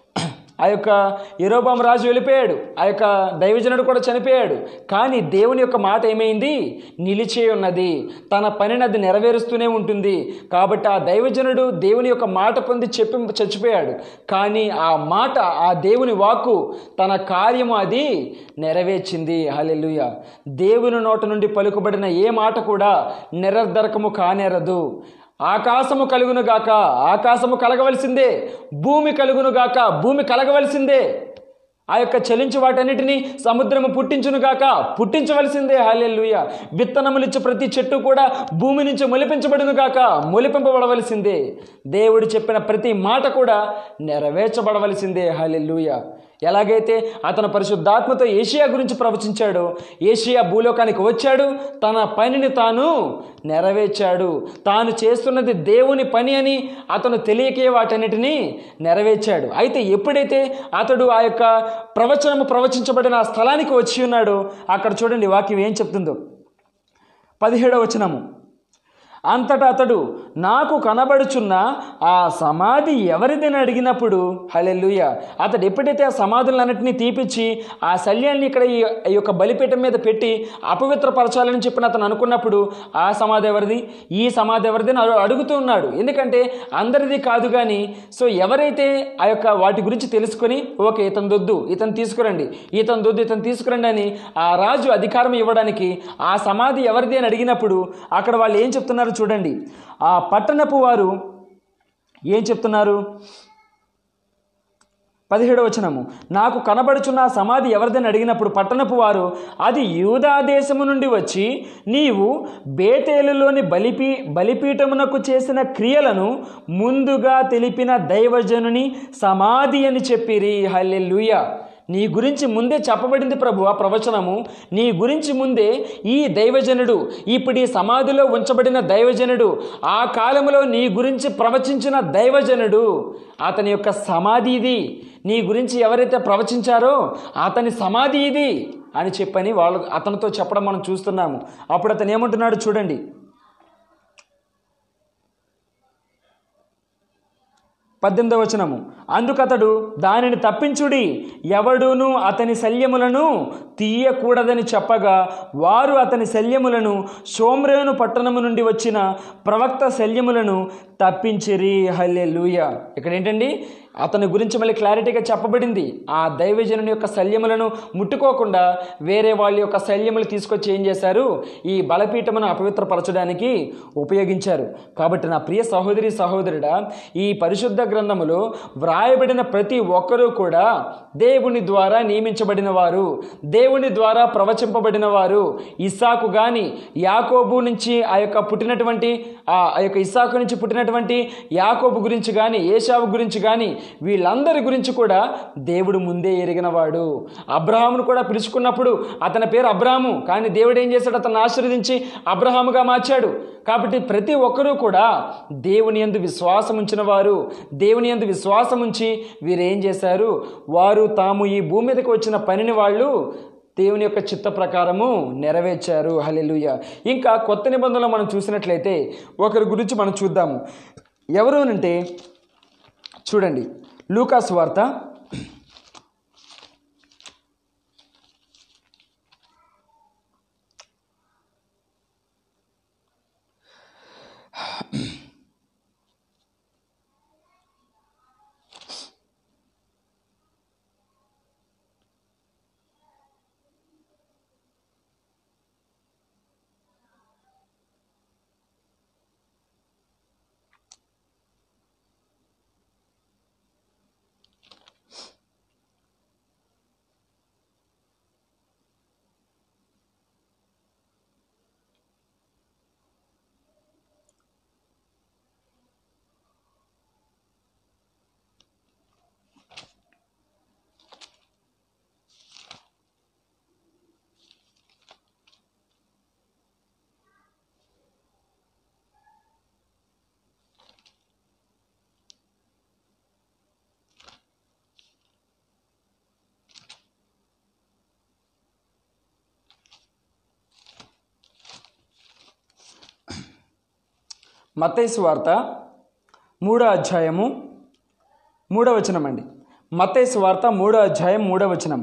B: ఆ యొక్క యెరోబాము రాజు వెళ్ళిపోయాడు, ఆ యొక్క దైవజనుడు కూడా చనిపోయాడు. కానీ దేవుని యొక్క మాట ఏమైంది? నిలిచే ఉన్నది, తన పనిని అది నెరవేరుస్తూనే ఉంటుంది. కాబట్టి ఆ దైవజనుడు దేవుని యొక్క మాట పొంది చచ్చిపోయాడు, కానీ ఆ మాట, ఆ దేవుని వాక్కు తన కార్యము అది నెరవేర్చింది. హల్లెలూయా. దేవుని నోట నుండి పలుకుబడిన ఏ మాట కూడా నిరర్ధకము కానేరదు. ఆకాశము కలుగునుగాక, ఆకాశము కలగవలసిందే. భూమి కలుగునుగాక, భూమి కలగవలసిందే. ఆ యొక్క చలించు వాటన్నిటినీ సముద్రము పుట్టించునుగాక, పుట్టించవలసిందే. హల్లెలూయా. విత్తనములిచ్చే ప్రతి చెట్టు కూడా భూమి నుంచి మొలిపించబడునుగాక, మొలిపింపబడవలసిందే. దేవుడు చెప్పిన ప్రతి మాట కూడా నెరవేర్చబడవలసిందే. హల్లెలూయా. ఎలాగైతే అతను పరిశుద్ధాత్మతో ఏషియా గురించి ప్రవచించాడో, ఏషియా భూలోకానికి వచ్చాడు, తన పనిని తాను నెరవేర్చాడు. తాను చేస్తున్నది దేవుని పని అని అతను తెలియకే వాటన్నిటినీ నెరవేర్చాడు. అయితే ఎప్పుడైతే అతడు ఆ యొక్క ప్రవచించబడిన ఆ స్థలానికి వచ్చి ఉన్నాడో అక్కడ చూడండి వాక్యం ఏం చెప్తుందో. 17వ వచనము. అంతటా అతడు నాకు కనబడుచున్న ఆ సమాధి ఎవరిదని అడిగినప్పుడు, హల్లెలూయా, అతడు ఎప్పుడైతే ఆ సమాధులన్నింటినీ తీపిచ్చి ఆ శల్యాన్ని ఇక్కడ ఈ యొక్క బలిపీఠం మీద పెట్టి అపవిత్రపరచాలని చెప్పిన అతను అనుకున్నప్పుడు ఆ సమాధి ఎవరిది, ఈ సమాధి ఎవరిది అని అడుగుతూ ఉన్నాడు. ఎందుకంటే అందరిది కాదు, కానీ సో ఎవరైతే ఆ యొక్క వాటి గురించి తెలుసుకొని ఓకే ఇతను దొద్దు, ఇతను తీసుకురండి, ఇతను దొద్దు, ఇతను తీసుకురండి అని ఆ రాజు అధికారం ఇవ్వడానికి ఆ సమాధి ఎవరిది అని అడిగినప్పుడు అక్కడ వాళ్ళు ఏం చెప్తున్నారు చూడండి. ఆ పట్టణపు వారు ఏం చెప్తున్నారు? 17వ వచనము. నాకు కనబడుచున్న ఆ సమాధి ఎవరిదని అడిగినప్పుడు పట్టణపు వారు అది యూదా దేశము నుండి వచ్చి నీవు బేతేలులోని బలిపీఠమునకు చేసిన క్రియలను ముందుగా తెలిపిన దైవజనుని సమాధి అని చెప్పిరి. హల్లెలూయా. నీ గురించి ముందే చెప్పబడింది ప్రభు, ఆ ప్రవచనము నీ గురించి ముందే ఈ దైవజనుడు, ఇప్పుడు ఈ సమాధిలో ఉంచబడిన దైవజనుడు, ఆ కాలంలో నీ గురించి ప్రవచించిన దైవజనుడు, అతని యొక్క సమాధి ఇది. నీ గురించి ఎవరైతే ప్రవచించారో అతని సమాధి ఇది అని చెప్పని వాళ్ళు అతనితో చెప్పడం మనం చూస్తున్నాము. అప్పుడు అతను ఏమంటున్నాడు చూడండి. 18వ వచనము, అందుకతడు దానిని తప్పించుడి, ఎవడును అతని శల్యములను తీయకూడదని చెప్పగా వారు అతని శల్యములను షోమ్రోను పట్టణము నుండి వచ్చిన ప్రవక్త శల్యములను తప్పించిరి. హల్లెలూయా. ఇక్కడ ఏంటండి, అతని గురించి మళ్ళీ క్లారిటీగా చెప్పబడింది. ఆ దైవజనుని యొక్క శల్యములను ముట్టుకోకుండా వేరే వాళ్ళ యొక్క శల్యములు తీసుకొచ్చి ఏం చేశారు, ఈ బలపీఠమును అపవిత్రపరచడానికి ఉపయోగించారు. కాబట్టి నా ప్రియ సహోదరి సహోదరుడా, ఈ పరిశుద్ధ గ్రంథములో వ్రాయబడిన ప్రతి ఒక్కరూ కూడా దేవుని ద్వారా నియమించబడిన వారు, దేవుని ద్వారా ప్రవచింపబడిన వారు. ఇస్సాకు కానీ, యాకోబు నుంచి ఆ యొక్క ఇస్సాకు నుంచి పుట్టినటువంటి యాకోబు గురించి కానీ, ఏశావు గురించి కానీ, వీళ్ళందరి గురించి కూడా దేవుడు ముందే ఎరిగినవాడు. అబ్రహామును కూడా పిలుచుకున్నప్పుడు అతని పేరు అబ్రాహాము, కానీ దేవుడు ఏం చేశాడు, అతన్ని ఆశీర్వదించి అబ్రహాముగా మార్చాడు. కాబట్టి ప్రతి ఒక్కరూ కూడా దేవుని యందు విశ్వాసం ఉంచిన వారు. దేవుని యందు విశ్వాసం ఉంచి వీరేం చేశారు, వారు తాము ఈ భూమి మీదకి వచ్చిన పనిని వాళ్ళు దేవుని యొక్క చిత్త ప్రకారము నెరవేర్చారు. హల్లెలూయా. ఇంకా కొత్త నిబంధనలో మనం చూసినట్లయితే ఒకరి గురించి మనం చూద్దాము. ఎవరు అంటే చూడండి, లూకా సువార్త 3వ అధ్యాయము 3వ వచనం అండి. మత్తయి సువార్త 3వ అధ్యాయం 3వ వచనం.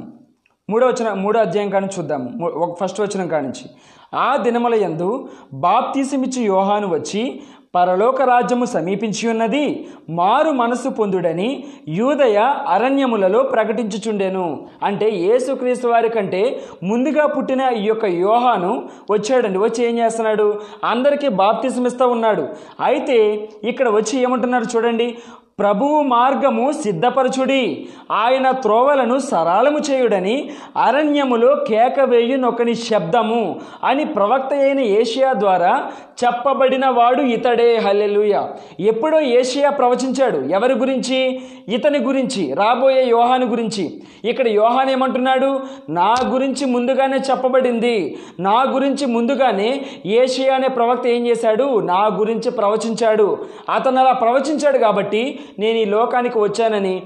B: 3వ అధ్యాయం కాడి నుంచి చూద్దాము. ఫస్ట్ వచనం కాడి నుంచి. ఆ దినముల యందు బాప్తిసమిచ్చు యోహాను వచ్చి, పరలోక రాజ్యము సమీపించి ఉన్నది, మారు మనసు పొందుడని యూదయ అరణ్యములలో ప్రకటించుచుండెను. అంటే యేసుక్రీస్తు వారి కంటే ముందుగా పుట్టిన ఈ యొక్క యోహాను వచ్చాడండి. వచ్చి ఏం చేస్తున్నాడు, అందరికీ బాప్తిసం ఇస్తూ ఉన్నాడు. అయితే ఇక్కడ వచ్చి ఏమంటున్నాడు చూడండి, ప్రభువు మార్గము సిద్ధపరచుడి, ఆయన త్రోవలను సరళము చేయుడని అరణ్యములో కేక వేయునొకని శబ్దము అని ప్రవక్త అయిన యేషయా ద్వారా చెప్పబడిన వాడు ఇతడే. హల్లెలూయా. ఎప్పుడో యేషయా ప్రవచించాడు. ఎవరి గురించి? ఇతని గురించి, రాబోయే యోహాను గురించి. ఇక్కడ యోహాను ఏమంటున్నాడు, నా గురించి ముందుగానే చెప్పబడింది, నా గురించి ముందుగానే యేషయా అనే ప్రవక్త ఏం చేశాడు, నా గురించి ప్రవచించాడు. అతను అలా ప్రవచించాడు కాబట్టి నేను ఈ లోకానికి వచ్చానని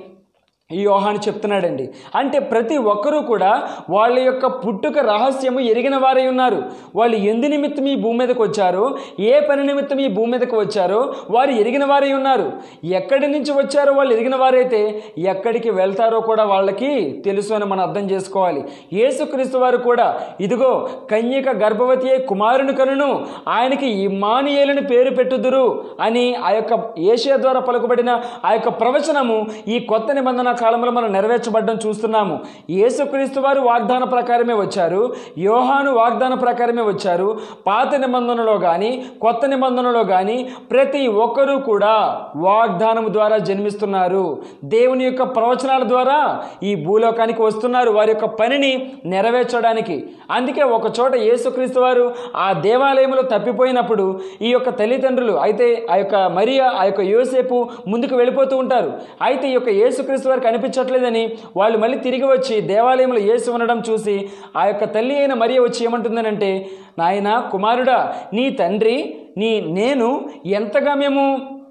B: ఈ యోహాను చెప్తున్నాడండి. అంటే ప్రతి ఒక్కరూ కూడా వాళ్ళ యొక్క పుట్టుక రహస్యము ఎరిగిన వారై ఉన్నారు. వాళ్ళు ఎందు నిమిత్తం ఈ భూమి మీదకి వచ్చారో, ఏ పని నిమిత్తం ఈ భూమి మీదకి వచ్చారో వారు ఎరిగిన వారై ఉన్నారు. ఎక్కడి నుంచి వచ్చారో వాళ్ళు ఎరిగిన వారైతే ఎక్కడికి వెళ్తారో కూడా వాళ్ళకి తెలుసు అని మనం అర్థం చేసుకోవాలి. యేసుక్రీస్తు వారు కూడా ఇదిగో కన్యక గర్భవతి అయి కుమారుని కనును, ఆయనకి ఇమ్మానుయేలుని పేరు పెట్టుదురు అని ఆ యొక్క యేషయా ద్వారా పలుకబడిన ఆ యొక్క ప్రవచనము ఈ కొత్త నిబంధన కాలంలో మనం నెరవేర్చబడ్డం చూస్తున్నాము. యేసుక్రీస్తు వారు వాగ్దాన ప్రకారమే వచ్చారు, యోహాను వాగ్దాన ప్రకారమే వచ్చారు. పాత నిబంధనలో కానీ కొత్త నిబంధనలో కానీ ప్రతి ఒక్కరూ కూడా వాగ్దానము ద్వారా జన్మిస్తున్నారు. దేవుని యొక్క ప్రవచనాల ద్వారా ఈ భూలోకానికి వస్తున్నారు వారి యొక్క పనిని నెరవేర్చడానికి. అందుకే ఒక చోట యేసుక్రీస్తు వారు ఆ దేవాలయంలో తప్పిపోయినప్పుడు ఈ యొక్క తల్లిదండ్రులు అయితే ఆ యొక్క మరియా, ఆ యొక్క యోసేపు ముందుకు వెళ్ళిపోతూ ఉంటారు. అయితే ఈ యొక్క యేసుక్రీస్తు వారికి కనిపించట్లేదని వాళ్ళు మళ్ళీ తిరిగి వచ్చి దేవాలయంలో యేసు ఉండడం చూసి ఆ యొక్క తల్లి అయిన మరియ వచ్చి ఏమంటుందనంటే, నాయనా కుమారుడా, నీ తండ్రి నేను ఎంతగా మేము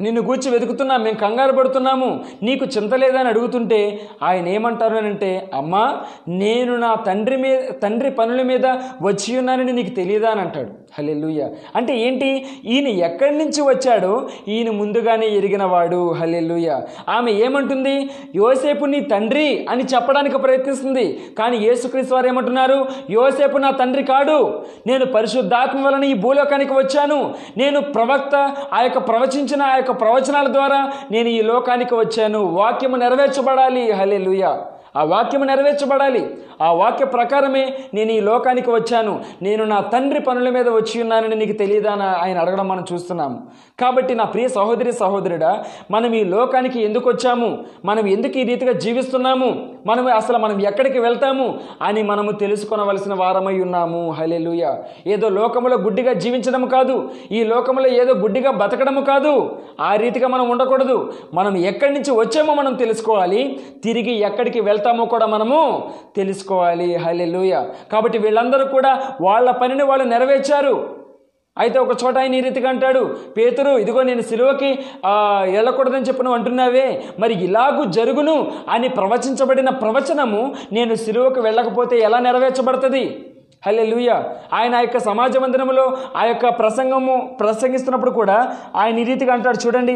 B: నిన్ను గూర్చి వెతుకుతున్నాం, మేము కంగారు పడుతున్నాము, నీకు చింత లేదని అడుగుతుంటే ఆయన ఏమంటారు అని అంటే, అమ్మా నేను నా తండ్రి పనుల మీద వచ్చి ఉన్నానని నీకు తెలియదా అని అంటాడు. హల్లెలూయా. అంటే ఏంటి, ఈయన ఎక్కడి నుంచి వచ్చాడో ఈయన ముందుగానే ఎరిగినవాడు. హల్లెలూయా. ఆమె ఏమంటుంది, యోసేపు నీ తండ్రి అని చెప్పడానికి ప్రయత్నిస్తుంది. కానీ యేసుక్రీస్తు వారు ఏమంటున్నారు, యోసేపు నా తండ్రి కాడు, నేను పరిశుద్ధాత్మ వలన ఈ భూలోకానికి వచ్చాను, నేను ప్రవక్త ఆ యొక్క ప్రవచించిన ఆ యొక్క ప్రవచనాల ద్వారా నేను ఈ లోకానికి వచ్చాను. వాక్యము నెరవేర్చబడాలి. హల్లెలూయా. ఆ వాక్యము నెరవేర్చబడాలి. ఆ వాక్య ప్రకారమే నేను ఈ లోకానికి వచ్చాను, నేను నా తండ్రి పనుల మీద వచ్చి ఉన్నానని నీకు తెలియదా అని ఆయన అడగడం మనం చూస్తున్నాము. కాబట్టి నా ప్రియ సహోదరి సహోదరుడా, మనం ఈ లోకానికి ఎందుకు వచ్చాము, మనం ఎందుకు ఈ రీతిగా జీవిస్తున్నాము, మనం ఎక్కడికి వెళ్తాము అని మనము తెలుసుకొనవలసిన వారమై ఉన్నాము. హల్లెలూయా. ఏదో లోకములో గుడ్డిగా జీవించడం కాదు, ఈ లోకములో ఏదో గుడ్డిగా బతకడము కాదు. ఆ రీతిగా మనం ఉండకూడదు. మనం ఎక్కడి నుంచి వచ్చామో మనం తెలుసుకోవాలి, తిరిగి ఎక్కడికి వెళ్తామో కూడా మనము తెలుసుకోవాలి. హల్లెలూయా. కాబట్టి వీళ్ళందరూ కూడా వాళ్ళ పనిని వాళ్ళు నెరవేర్చారు. అయితే ఒక చోట ఆయన ఈ రీతిగా అంటాడు, పేతురు ఇదిగో నేను సిలువకి వెళ్ళకూడదని చెప్పి నువ్వు అంటున్నావే, మరి ఇలాగూ జరుగును అని ప్రవచించబడిన ప్రవచనము నేను సిలువకు వెళ్ళకపోతే ఎలా నెరవేర్చబడుతుంది? హల్లెలూయా. ఆయన ఆ యొక్క సమాజ మందిరంలో ఆ యొక్క ప్రసంగిస్తున్నప్పుడు కూడా ఆయన ఈ రీతిగా అంటాడు. చూడండి,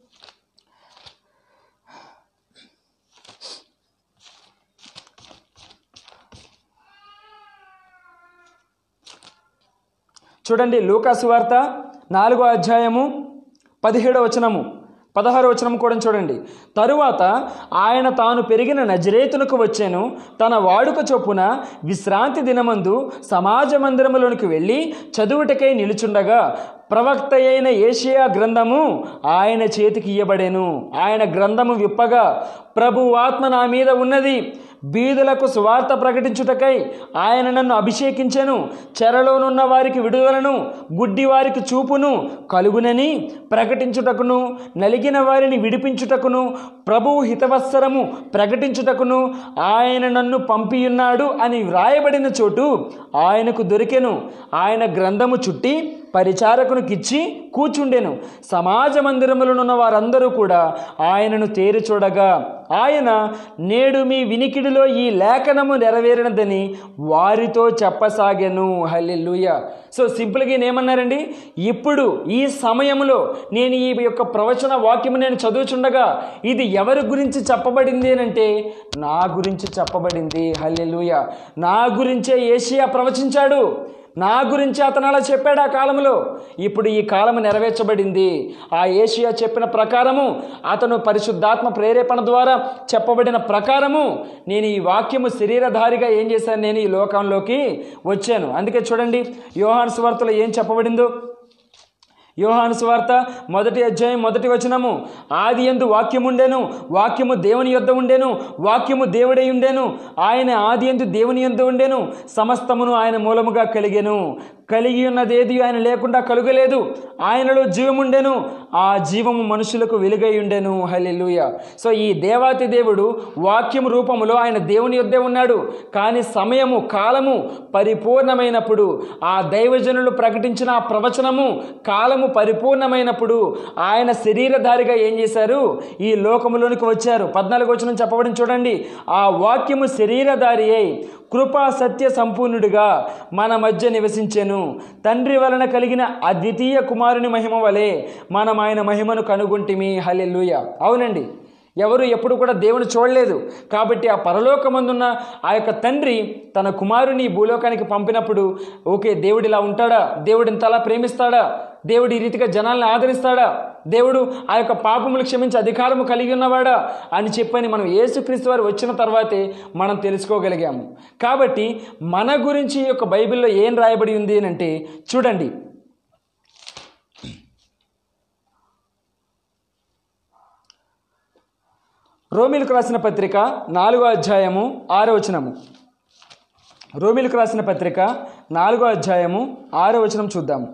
B: చూడండి లూకా సువార్త 4వ అధ్యాయము 17వ వచనము 16వ వచనం కూడా చూడండి. తరువాత ఆయన తాను పెరిగిన నజరేతునకు వచ్చాను, తన వాడుక చొప్పున విశ్రాంతి దినమందు సమాజ మందిరములోనికి వెళ్ళి చదువుటకై నిలుచుండగా ప్రవక్త అయిన యేషయా గ్రంథము ఆయన చేతికి ఇయ్యబడెను. ఆయన గ్రంథము విప్పగా ప్రభువు ఆత్మ నా మీద ఉన్నది, బీదలకు సువార్త ప్రకటించుటకై ఆయన నన్ను అభిషేకించెను, చెరలోనున్న వారికి విడుదలను, గుడ్డి వారికి చూపును కలుగునని ప్రకటించుటకును, నలిగిన వారిని విడిపించుటకును, ప్రభువు హితవత్సరము ప్రకటించుటకును ఆయన నన్ను పంపియున్నాడు అని వ్రాయబడిన చోటు ఆయనకు దొరికెను. ఆయన గ్రంథము చుట్టి పరిచారకునికిచ్చి కూర్చుండెను. సమాజ మందిరములనున్న వారందరూ కూడా ఆయనను తేరి చూడగా ఆయన, నేడు మీ వినికిడిలో ఈ లేఖనము నెరవేరినదని వారితో చెప్పసాగెను. హల్లెలూయా. సో సింపుల్గా ఈయన ఏమన్నారండి, ఇప్పుడు ఈ సమయంలో నేను ఈ యొక్క ప్రవచన వాక్యము నేను చదువుచుండగా ఇది ఎవరి గురించి చెప్పబడింది అంటే నా గురించి చెప్పబడింది. హల్లెలూయా. నా గురించే యేషయా ప్రవచించాడు, నా గురించి అతను అలా చెప్పాడు ఆ కాలంలో. ఇప్పుడు ఈ కాలము నెరవేర్చబడింది. ఆ యేషయా చెప్పిన ప్రకారము, అతను పరిశుద్ధాత్మ ప్రేరేపణ ద్వారా చెప్పబడిన ప్రకారము నేను ఈ వాక్యము శరీరధారిగా ఏం చేశాను, నేను ఈ లోకంలోకి వచ్చాను. అందుకే చూడండి యోహాను సువార్తలో ఏం చెప్పబడిందో. యోహాను సువార్త 1వ అధ్యాయం 1వ వచనము, ఆది యందు వాక్యముండెను, వాక్యము దేవుని యొద్ద ఉండెను, వాక్యము దేవుడై ఉండెను, ఆయన ఆది యందు దేవుని యొద్ద ఉండెను, సమస్తమును ఆయన మూలముగా కలిగెను, కలిగి ఉన్నదేది ఆయన లేకుండా కలుగలేదు, ఆయనలో జీవముండెను, ఆ జీవము మనుషులకు వెలుగై ఉండెను. హల్లెలూయా. సో ఈ దేవాతి దేవుడు వాక్యము రూపములో ఆయన దేవుని యొద్దే ఉన్నాడు. కానీ సమయము కాలము పరిపూర్ణమైనప్పుడు, ఆ దైవజనులు ప్రకటించిన ఆ ప్రవచనము కాలము పరిపూర్ణమైనప్పుడు ఆయన శరీరధారిగా ఏం చేశారు, ఈ లోకములోనికి వచ్చారు. 14వ వచనం చెప్పబడింది చూడండి, ఆ వాక్యము శరీరధారి అయి కృపా సత్య సంపూర్ణుడిగా మన మధ్య నివసించెను, తండ్రి వలన కలిగిన అద్వితీయ కుమారుని మహిమ వలె మనం ఆయన మహిమను కనుగొంటిమి. హల్లెలూయా. అవునండి, ఎవరు ఎప్పుడు కూడా దేవుని చూడలేదు. కాబట్టి ఆ పరలోకమందున్న ఆ యొక్క తండ్రి తన కుమారుని భూలోకానికి పంపినప్పుడు, ఓకే దేవుడు ఇలా ఉంటాడా, దేవుడు ఇంతలా ప్రేమిస్తాడా, దేవుడు ఈ రీతిగా జనాల్ని ఆదరిస్తాడా, దేవుడు ఆ యొక్క పాపములు క్షమించే అధికారము కలిగి ఉన్నవాడా అని చెప్పని మనం యేసుక్రీస్తు వారు వచ్చిన తర్వాతే మనం తెలుసుకోగలిగాము. కాబట్టి మన గురించి ఈ యొక్క బైబిల్లో ఏం రాయబడి ఉంది అని అంటే చూడండి, రోమీలకు రాసిన పత్రిక 4వ అధ్యాయము 6వ వచనము. రోమీలకు రాసిన పత్రిక 4వ అధ్యాయము 6వ వచనం చూద్దాము.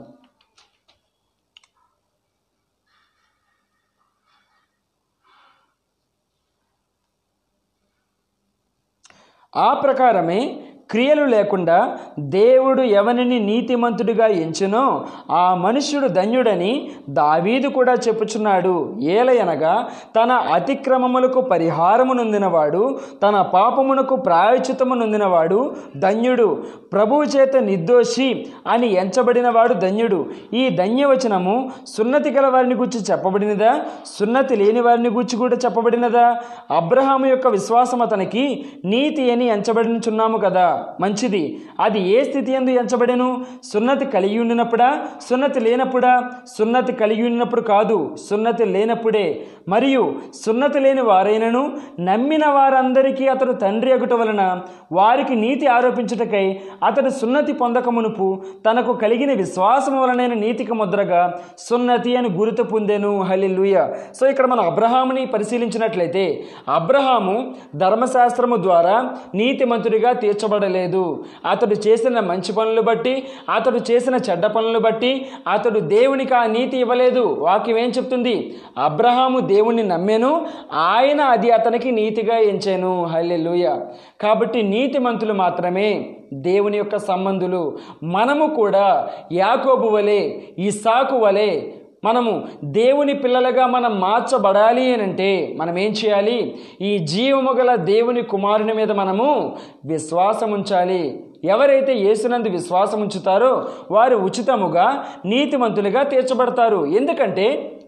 B: ఆ ప్రకారమే క్రియలు లేకుండా దేవుడు ఎవరిని నీతిమంతుడిగా ఎంచునో ఆ మనుష్యుడు ధన్యుడని దావీదు కూడా చెప్పుచున్నాడు. ఏలయనగా తన అతిక్రమములకు పరిహారము నొందినవాడు, తన పాపమునకు ప్రాయశ్చిత్తము నొందినవాడు ధన్యుడు. ప్రభువు చేత నిర్దోషి అని ఎంచబడినవాడు ధన్యుడు. ఈ ధన్యవచనము సున్నతి గల వారిని గూర్చి చెప్పబడినదా, సున్నతి లేని వారిని గూర్చి కూడా చెప్పబడినదా? అబ్రహాము యొక్క విశ్వాసం అతనికి నీతి అని ఎంచబడిచున్నాము కదా. మంచిది. అది ఏ స్థితి యందు ఎంచబడెను? సున్నతి కలిగి ఉండినప్పుడా, సున్నతి లేనప్పుడా? సున్నతి కలిగి ఉన్నప్పుడు కాదు, సున్నతి లేనప్పుడే. మరియు సున్నతి లేని వారైనను నమ్మిన వారందరికీ అతడు తండ్రి అగుట వలన వారికి నీతి ఆరోపించుటకై అతడు సున్నతి పొందక మునుపు తనకు కలిగిన విశ్వాసము వలనైన నీతికి ముద్రగా సున్నతి అని గుర్తు పొందెను. హల్లెలూయా. సో ఇక్కడ మనం అబ్రహాముని పరిశీలించినట్లయితే అబ్రహాము ధర్మశాస్త్రము ద్వారా నీతిమంతుడిగా తీర్చబడలేదు. అతడు చేసిన మంచి పనులు బట్టి, అతడు చేసిన చెడ్డ పనులు బట్టి అతడు దేవునికి ఆ నీతి ఇవ్వలేదు. వాక్యం ఏం చెప్తుంది? అబ్రహాము దేవుణ్ణి నమ్మెను, ఆయన అది అతనికి నీతిగా ఎంచెను. హల్లెలూయా. కాబట్టి నీతిమంతులు మాత్రమే దేవుని యొక్క సంబంధులు. మనము కూడా యాకోబు వలె, ఇస్సాకు వలె మనము దేవుని పిల్లలుగా మనం మార్చబడాలి అని అంటే మనం ఏం చేయాలి? ఈ జీవము గల దేవుని కుమారుని మీద మనము విశ్వాసం ఉంచాలి. ఎవరైతే యేసునందు విశ్వాసం ఉంచుతారో వారు ఉచితముగా నీతిమంతులుగా తీర్చబడతారు. ఎందుకంటే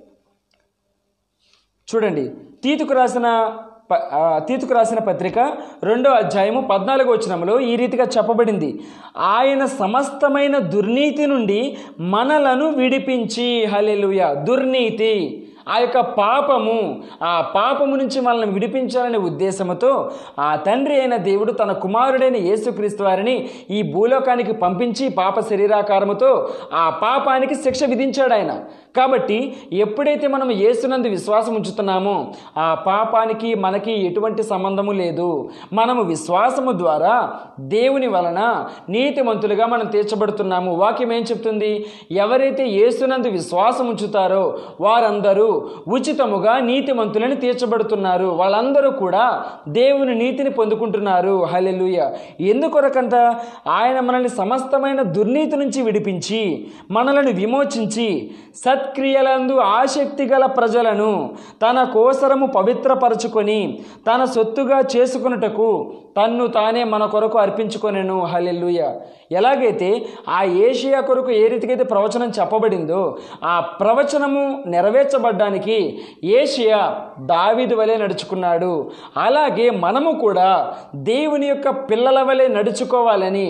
B: చూడండి, తీతుకు రాసిన పత్రిక 2వ అధ్యాయము 14వ వచనములో ఈ రీతిగా చెప్పబడింది. ఆయన సమస్తమైన దుర్నీతి నుండి మనలను విడిపించి, హల్లెలూయా, దుర్నీతి ఆ యొక్క ఆ పాపము నుంచి మనల్ని విడిపించాలనే ఉద్దేశంతో ఆ తండ్రి అయిన దేవుడు తన కుమారుడైన యేసుక్రీస్తు వారిని ఈ భూలోకానికి పంపించి పాప శరీరాకారముతో ఆ పాపానికి శిక్ష విధించాడు ఆయన. కాబట్టి ఎప్పుడైతే మనం యేసునందు విశ్వాసం ఉంచుతున్నామో ఆ పాపానికి మనకి ఎటువంటి సంబంధము లేదు. మనము విశ్వాసము ద్వారా దేవుని వలన నీతిమంతులుగా మనం తీర్చబడుతున్నాము. వాక్యం ఏం చెప్తుంది? ఎవరైతే యేసునందు విశ్వాసం ఉంచుతారో వారందరూ ఉచితముగా నీతిమంతులని తీర్చబడుతున్నారు. వాళ్ళందరూ కూడా దేవుని నీతిని పొందుకుంటున్నారు. హల్లెలూయా. ఎందుకొరకంట? ఆయన మనల్ని సమస్తమైన దుర్నీతి నుంచి విడిపించి మనలను విమోచించి సత్క్రియలందు ఆసక్తి గల ప్రజలను తన కోసరము పవిత్రపరచుకొని తన సొత్తుగా చేసుకొనుటకు తన్ను తానే మన కొరకు అర్పించుకొనెను. హల్లెలూయా. ఎలాగైతే ఆ యేషయా కొరకు ఏ రీతికైతే ప్రవచనం చెప్పబడిందో ఆ ప్రవచనము నెరవేర్చబడ్డానికి యేషయా దావీదు వలె నడుచుకున్నాడు. అలాగే మనము కూడా దేవుని యొక్క పిల్లల వలె నడుచుకోవాలని,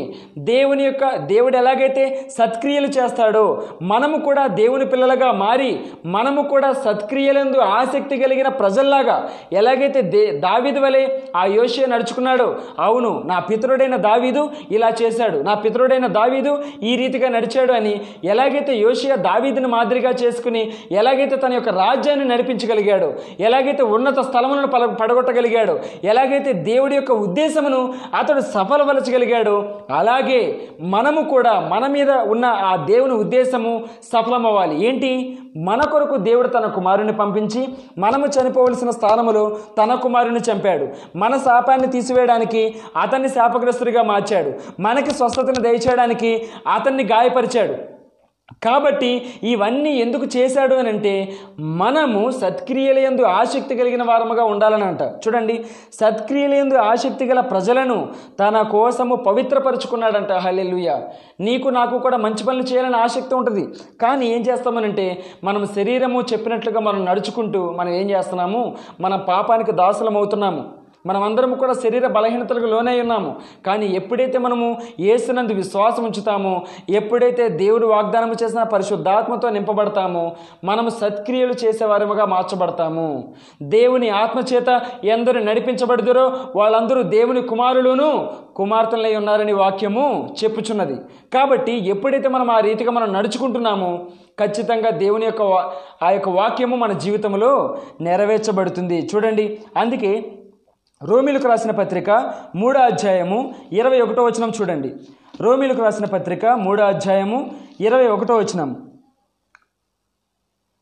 B: దేవుడు ఎలాగైతే సత్క్రియలు చేస్తాడో మనము కూడా దేవుని పిల్లలుగా మారి మనము కూడా సత్క్రియలందు ఆసక్తి కలిగిన ప్రజల్లాగా ఎలాగైతే దావీదు వలె ఆ యోషియా నడుచుకున్నాడో, అవును నా పితరుడైన దావీదు ఇలా చేశాడు, నా పితరుడైన దావీదు ఈ రీతిగా నడిచాడు అని ఎలాగైతే యోషియా దావీదుని మాదిరిగా చేసుకుని ఎలాగైతే తన యొక్క రాజ్యాన్ని నడిపించగలిగాడు, ఎలాగైతే ఉన్నత స్థలములను పడగొట్టగలిగాడు, ఎలాగైతే దేవుడి యొక్క ఉద్దేశమును అతడు సఫలపరచగలిగాడు, అలాగే మనము కూడా మన మీద ఉన్న ఆ దేవుని ఉద్దేశము సఫలమవ్వాలి. ఏంటి? మన కొరకు దేవుడు తన కుమారుని పంపించి మనము చనిపోవలసిన స్థానములో తన కుమారుని చంపాడు. మన శాపాన్ని తీసివేయడానికి అతన్ని శాపగ్రస్తుడిగా మార్చాడు. మనకి స్వస్థతను దయచేయడానికి అతన్ని గాయపరిచాడు. కాబట్టి ఇవన్నీ ఎందుకు చేశాడు అని అంటే మనము సత్క్రియలందు ఆసక్తి కలిగిన వారముగా ఉండాలని అంట. చూడండి, సత్క్రియలందు ఆసక్తి గల ప్రజలను తన కోసము పవిత్రపరుచుకున్నాడంట. హల్లెలూయా. నీకు నాకు కూడా మంచి పనులు చేయాలని ఆసక్తి ఉంటుంది. కానీ ఏం చేస్తామనంటే మనం శరీరము చెప్పినట్లుగా మనం నడుచుకుంటూ మనం ఏం చేస్తున్నాము? మనం పాపానికి దాసులం అవుతున్నాము. మనమందరం కూడా శరీర బలహీనతలకు లోనై ఉన్నాము. కానీ ఎప్పుడైతే మనము యేసునందు విశ్వాసం ఉంచుతామో, ఎప్పుడైతే దేవుడు వాగ్దానం చేసిన పరిశుద్ధాత్మతో నింపబడతామో మనము సత్క్రియలు చేసేవారముగా మార్చబడతాము. దేవుని ఆత్మచేత ఎందరు నడిపించబడుదురో వాళ్ళందరూ దేవుని కుమారులను కుమార్తెలై ఉన్నారని వాక్యము చెప్పుచున్నది. కాబట్టి ఎప్పుడైతే మనం ఆ రీతిగా మనం నడుచుకుంటున్నామో ఖచ్చితంగా దేవుని యొక్క ఆ యొక్క వాక్యము మన జీవితంలో నెరవేర్చబడుతుంది. చూడండి, అందుకే రోమీలకు రాసిన పత్రిక 3వ అధ్యాయము 21వ వచనం చూడండి. రోమీలకు రాసిన పత్రిక 3వ అధ్యాయము 21వ వచనం.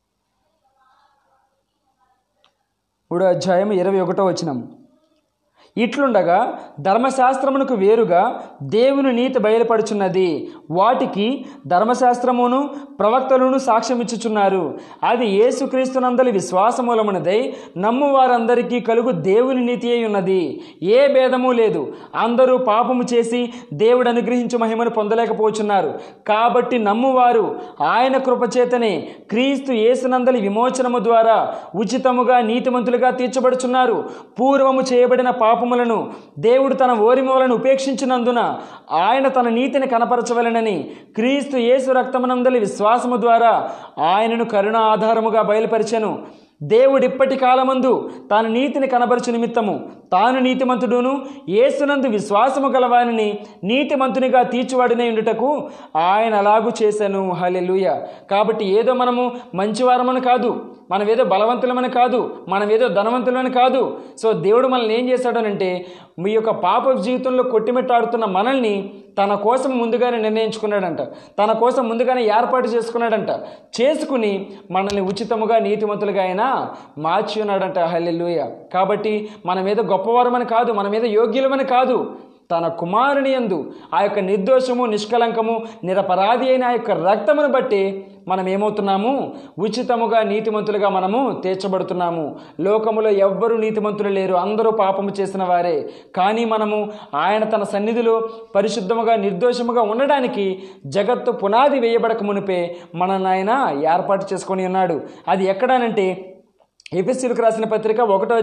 B: మూడో అధ్యాయం 21వ వచనం. ఇట్లుండగా ధర్మశాస్త్రమునకు వేరుగా దేవుని నీతి బయలుపడుచున్నది. వాటికి ధర్మశాస్త్రమును ప్రవక్తలను సాక్ష్యమిచ్చుచున్నారు. అది యేసుక్రీస్తునందలి విశ్వాసమూలమునదై నమ్ము వారందరికీ కలుగు దేవుని నీతి అయి ఉన్నది. ఏ భేదము లేదు. అందరూ పాపము చేసి దేవుడు అనుగ్రహించు మహిమను పొందలేకపోతున్నారు. కాబట్టి నమ్మువారు ఆయన కృపచేతనే క్రీస్తు యేసునందలి విమోచనము ద్వారా ఉచితముగా నీతిమంతులుగా తీర్చబడుచున్నారు. పూర్వము చేయబడిన పాపములను దేవుడు తన ఓరిమలను ఉపేక్షించినందున ఆయన తన నీతిని కనపరచవలెనని క్రీస్తు యేసు రక్తమునందలి విశ్వాసము ద్వారా ఆయనను కరుణ ఆధారముగా బయలుపరిచెను. దేవుడిప్పటి కాలమందు తాను నీతిని కనబరచు నిమిత్తము తాను నీతిమంతుడును యేసునందు విశ్వాసము గలవానిని నీతిమంతునిగా తీర్చువాడినే ఉండుటకు ఆయన అలాగూ చేశాను. హల్లెలూయా. కాబట్టి ఏదో మనము మంచివారమని కాదు, మనం ఏదో బలవంతులమని కాదు, మనం ఏదో ధనవంతులని కాదు. సో దేవుడు మనల్ని ఏం చేశాడనంటే మీ యొక్క పాప జీవితంలో కొట్టిమెట్టాడుతున్న మనల్ని తన కోసం ముందుగానే నిర్ణయించుకున్నాడంట, తన కోసం ముందుగానే ఏర్పాటు చేసుకున్నాడంట. చేసుకుని మనల్ని ఉచితముగా నీతిమంతులుగా ఆయన మార్చి ఉన్నాడంట. హల్లెలూయా. కాబట్టి మనం ఏదో గొప్పవారమని కాదు, మనం ఏదో యోగ్యులమని కాదు, తన కుమారుని యందు ఆ యొక్క నిర్దోషము నిష్కలంకము నిరపరాధి అయిన ఆ యొక్క రక్తమును బట్టి మనం ఏమవుతున్నాము? ఉచితముగా నీతిమంతులుగా మనము తీర్చబడుతున్నాము. లోకములో ఎవ్వరూ నీతిమంతులు లేరు, అందరూ పాపము చేసిన వారే. కానీ మనము ఆయన తన సన్నిధిలో పరిశుద్ధముగా నిర్దోషముగా ఉండడానికి జగత్తు పునాది వేయబడక మునిపే మనల్ని ఆయన ఏర్పాటు చేసుకొని ఉన్నాడు. అది ఎక్కడానంటే ఎఫెసీయులకు రాసిన పత్రిక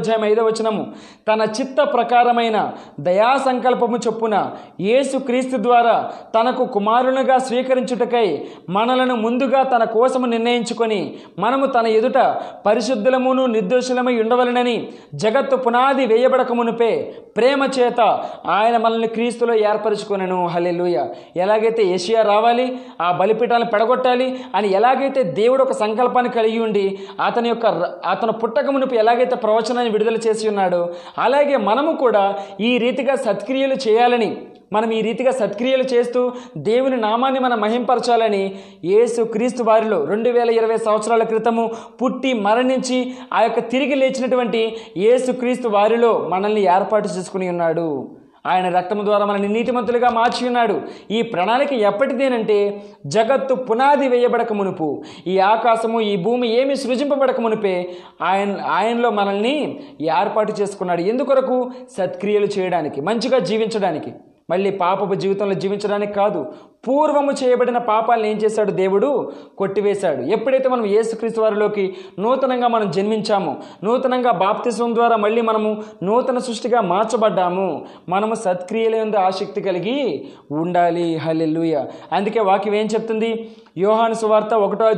B: 1:5 తన చిత్త ప్రకారమైన దయా సంకల్పము చొప్పున యేసుక్రీస్తు ద్వారా తనకు కుమారునిగా స్వీకరించుటకై మనలను ముందుగా తన కోసము నిర్ణయించుకొని మనము తన ఎదుట పరిశుద్ధులమును నిర్దోషులమై ఉండవలెనని జగత్తు పునాది వేయబడక మునిపే ప్రేమ చేత ఆయన మనల్ని క్రీస్తులో ఏర్పరచుకొనెను. హల్లెలూయా. ఎలాగైతే యేషయా రావాలి, ఆ బలిపీఠాలను పెడగొట్టాలి అని ఎలాగైతే దేవుడు ఒక సంకల్పాన్ని కలిగి ఉండి అతను పుట్టక మునుపు ఎలాగైతే ప్రవచనాన్ని విడుదల చేసి ఉన్నాడో అలాగే మనము కూడా ఈ రీతిగా సత్క్రియలు చేయాలని, మనం ఈ రీతిగా సత్క్రియలు చేస్తూ దేవుని నామాన్ని మనం మహింపరచాలని యేసు క్రీస్తు వారిలో 2020 సంవత్సరాల క్రితము పుట్టి మరణించి ఆ యొక్క తిరిగి లేచినటువంటి యేసు క్రీస్తు వారిలో మనల్ని ఏర్పాటు చేసుకుని ఉన్నాడు. ఆయన రక్తము ద్వారా మనల్ని నీతిమంతులుగా మార్చి ఉన్నాడు. ఈ ప్రణాళిక ఎప్పటిదేనంటే జగత్తు పునాది వేయబడక మునుపు, ఈ ఆకాశము ఈ భూమి ఏమి సృజింపబడక మునిపే ఆయనలో మనల్ని ఏర్పాటు చేసుకున్నాడు. ఎందుకొరకు? సత్క్రియలు చేయడానికి, మంచిగా జీవించడానికి, మళ్ళీ పాపపు జీవితంలో జీవించడానికి కాదు. పూర్వము చేయబడిన పాపాలను ఏం చేశాడు? దేవుడు కొట్టివేశాడు. ఎప్పుడైతే మనం యేసుక్రీస్తు వారిలోకి నూతనంగా మనం జన్మించామో, నూతనంగా బాప్తిస్వం ద్వారా మళ్ళీ మనము నూతన సృష్టిగా మార్చబడ్డాము, మనము సత్క్రియల యందు ఆసక్తి కలిగి ఉండాలి. హల్లెలూయా. అందుకే వాక్యం ఏం చెప్తుంది? యోహాను సువార్త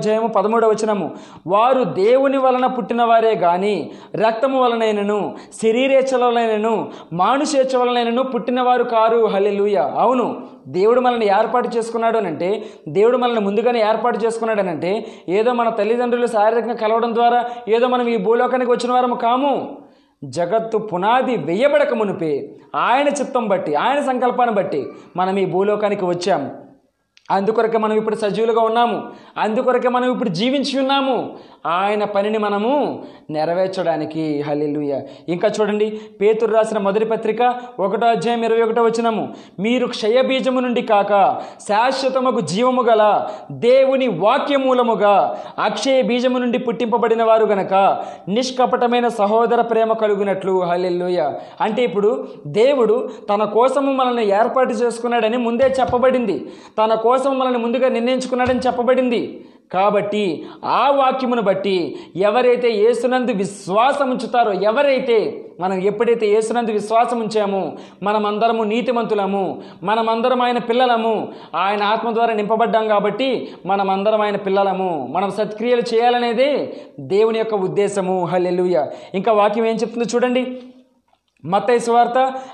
B: 1:13 వారు దేవుని వలన పుట్టిన వారే గాని రక్తము వలనైనను శరీరేచ్ఛల వలనైనను మానుషేచ్ఛ వలనైనను పుట్టినవారు కారు. హల్లెలూయా. అవును, దేవుడు మనల్ని ఏర్పాటు చేసుకున్నాడు అనంటే, దేవుడు మనల్ని ముందుగానే ఏర్పాటు చేసుకున్నాడు అనంటే ఏదో మన తల్లిదండ్రులు శారీరకంగా కలవడం ద్వారా ఏదో మనం ఈ భూలోకానికి వచ్చిన వారము కాము. జగత్తు పునాది వేయబడక మునిపే ఆయన చిత్తం బట్టి, ఆయన సంకల్పాన్ని బట్టి మనం ఈ భూలోకానికి వచ్చాము. అందుకొరకే మనం ఇప్పుడు సజీవులుగా ఉన్నాము, అందుకొరకే మనం ఇప్పుడు జీవించి ఉన్నాము, ఆయన పనిని మనము నెరవేర్చడానికి. హల్లెలూయా. ఇంకా చూడండి, పేతురు రాసిన మొదటి పత్రిక 1:21 మీరు క్షయబీజము నుండి కాక శాశ్వతముకు జీవము గల దేవుని వాక్యమూలముగా అక్షయ బీజము నుండి పుట్టింపబడిన వారు గనక నిష్కపటమైన సహోదర ప్రేమ కలుగునట్లు. హల్లెలూయా. అంటే ఇప్పుడు దేవుడు తన కోసము మనల్ని ఏర్పాటు చేసుకున్నాడని ముందే చెప్పబడింది, తన కోసం మనల్ని ముందుగా నిర్ణయించుకున్నాడని చెప్పబడింది. కాబట్టి ఆ వాక్యమును బట్టి ఎవరైతే యేసునందు విశ్వాసం ఉంచుతారో, మనం ఎప్పుడైతే యేసునందు విశ్వాసం ఉంచామో మనమందరము నీతిమంతులము, మనమందరం ఆయన పిల్లలము, ఆయన ఆత్మ ద్వారా నింపబడ్డాం కాబట్టి మనమందరం ఆయన పిల్లలము, మనం సత్క్రియలు చేయాలనేదే దేవుని యొక్క ఉద్దేశము. హల్లెలూయా. ఇంకా వాక్యం ఏం చెప్తుందో చూడండి, మత్తయి సువార్త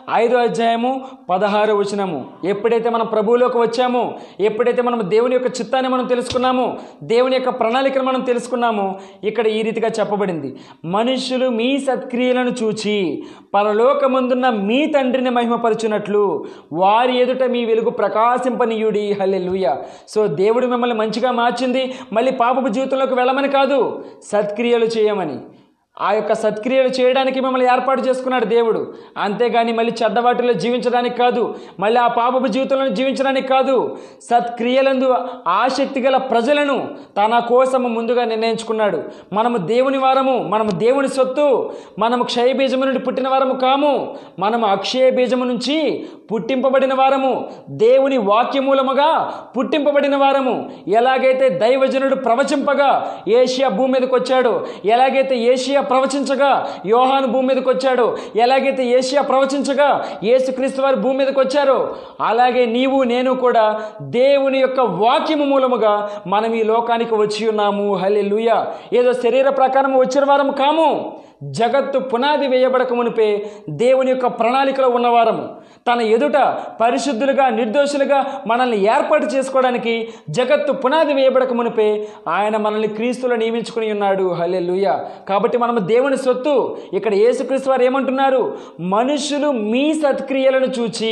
B: 5:16 ఎప్పుడైతే మనం ప్రభువులోకి వచ్చామో, ఎప్పుడైతే మనం దేవుని యొక్క చిత్తాన్ని మనం తెలుసుకున్నామో, దేవుని యొక్క ప్రణాళికను మనం తెలుసుకున్నామో, ఇక్కడ ఈ రీతిగా చెప్పబడింది, మనుష్యులు మీ సత్క్రియలను చూచి పరలోకమందున్న మీ తండ్రిని మహిమపరచునట్లు వారి ఎదుట మీ వెలుగు ప్రకాశింపనీయుడి. హల్లెలూయా. సో దేవుడు మిమ్మల్ని మంచిగా మార్చింది మళ్ళీ పాపపు జీవితంలోకి వెళ్ళమని కాదు, సత్క్రియలు చేయమని. ఆ యొక్క సత్క్రియలు చేయడానికి మిమ్మల్ని ఏర్పాటు చేసుకున్నాడు దేవుడు. అంతేగాని మళ్ళీ చెడ్డవాటిలో జీవించడానికి కాదు, మళ్ళీ ఆ పాపపు జీవితంలో జీవించడానికి కాదు. సత్క్రియలందు ఆసక్తి గల ప్రజలను తన కోసము ముందుగా నిర్ణయించుకున్నాడు. మనము దేవుని వారము, మనము దేవుని సొత్తు, మనము క్షయ బీజము నుండి పుట్టిన వారము కాము, మనము అక్షయ బీజము నుంచి పుట్టింపబడిన వారము, దేవుని వాక్యమూలముగా పుట్టింపబడిన వారము. ఎలాగైతే దైవజనుడు ప్రవచింపగా ఏషియా భూమి మీదకి వచ్చాడు, ఎలాగైతే ఏషియా ప్రవచించగా యోహాను భూమి మీదకి వచ్చాడు, ఎలాగైతే ఏషియా ప్రవచించగా యేసుక్రీస్తు వారు భూమి మీదకి వచ్చారో, అలాగే నీవు నేను కూడా దేవుని యొక్క వాక్యము మూలముగా మనం ఈ లోకానికి వచ్చి ఉన్నాము. హల్లెలూయా. ఏదో శరీర ప్రకారం వచ్చిన వారం కాము, జగత్తు పునాది వేయబడక మునిపే దేవుని యొక్క ప్రణాళికలో ఉన్నవారము. తన ఎదుట పరిశుద్ధులుగా నిర్దోషులుగా మనల్ని ఏర్పాటు చేసుకోవడానికి జగత్తు పునాది వేయబడక మునిపే ఆయన మనల్ని క్రీస్తులో నియమించుకుని ఉన్నాడు. హల్లెలూయా. కాబట్టి మనము దేవుని సొత్తు. ఇక్కడ యేసుక్రీస్తు వారు ఏమంటున్నారు? మనుషులు మీ సత్క్రియలను చూచి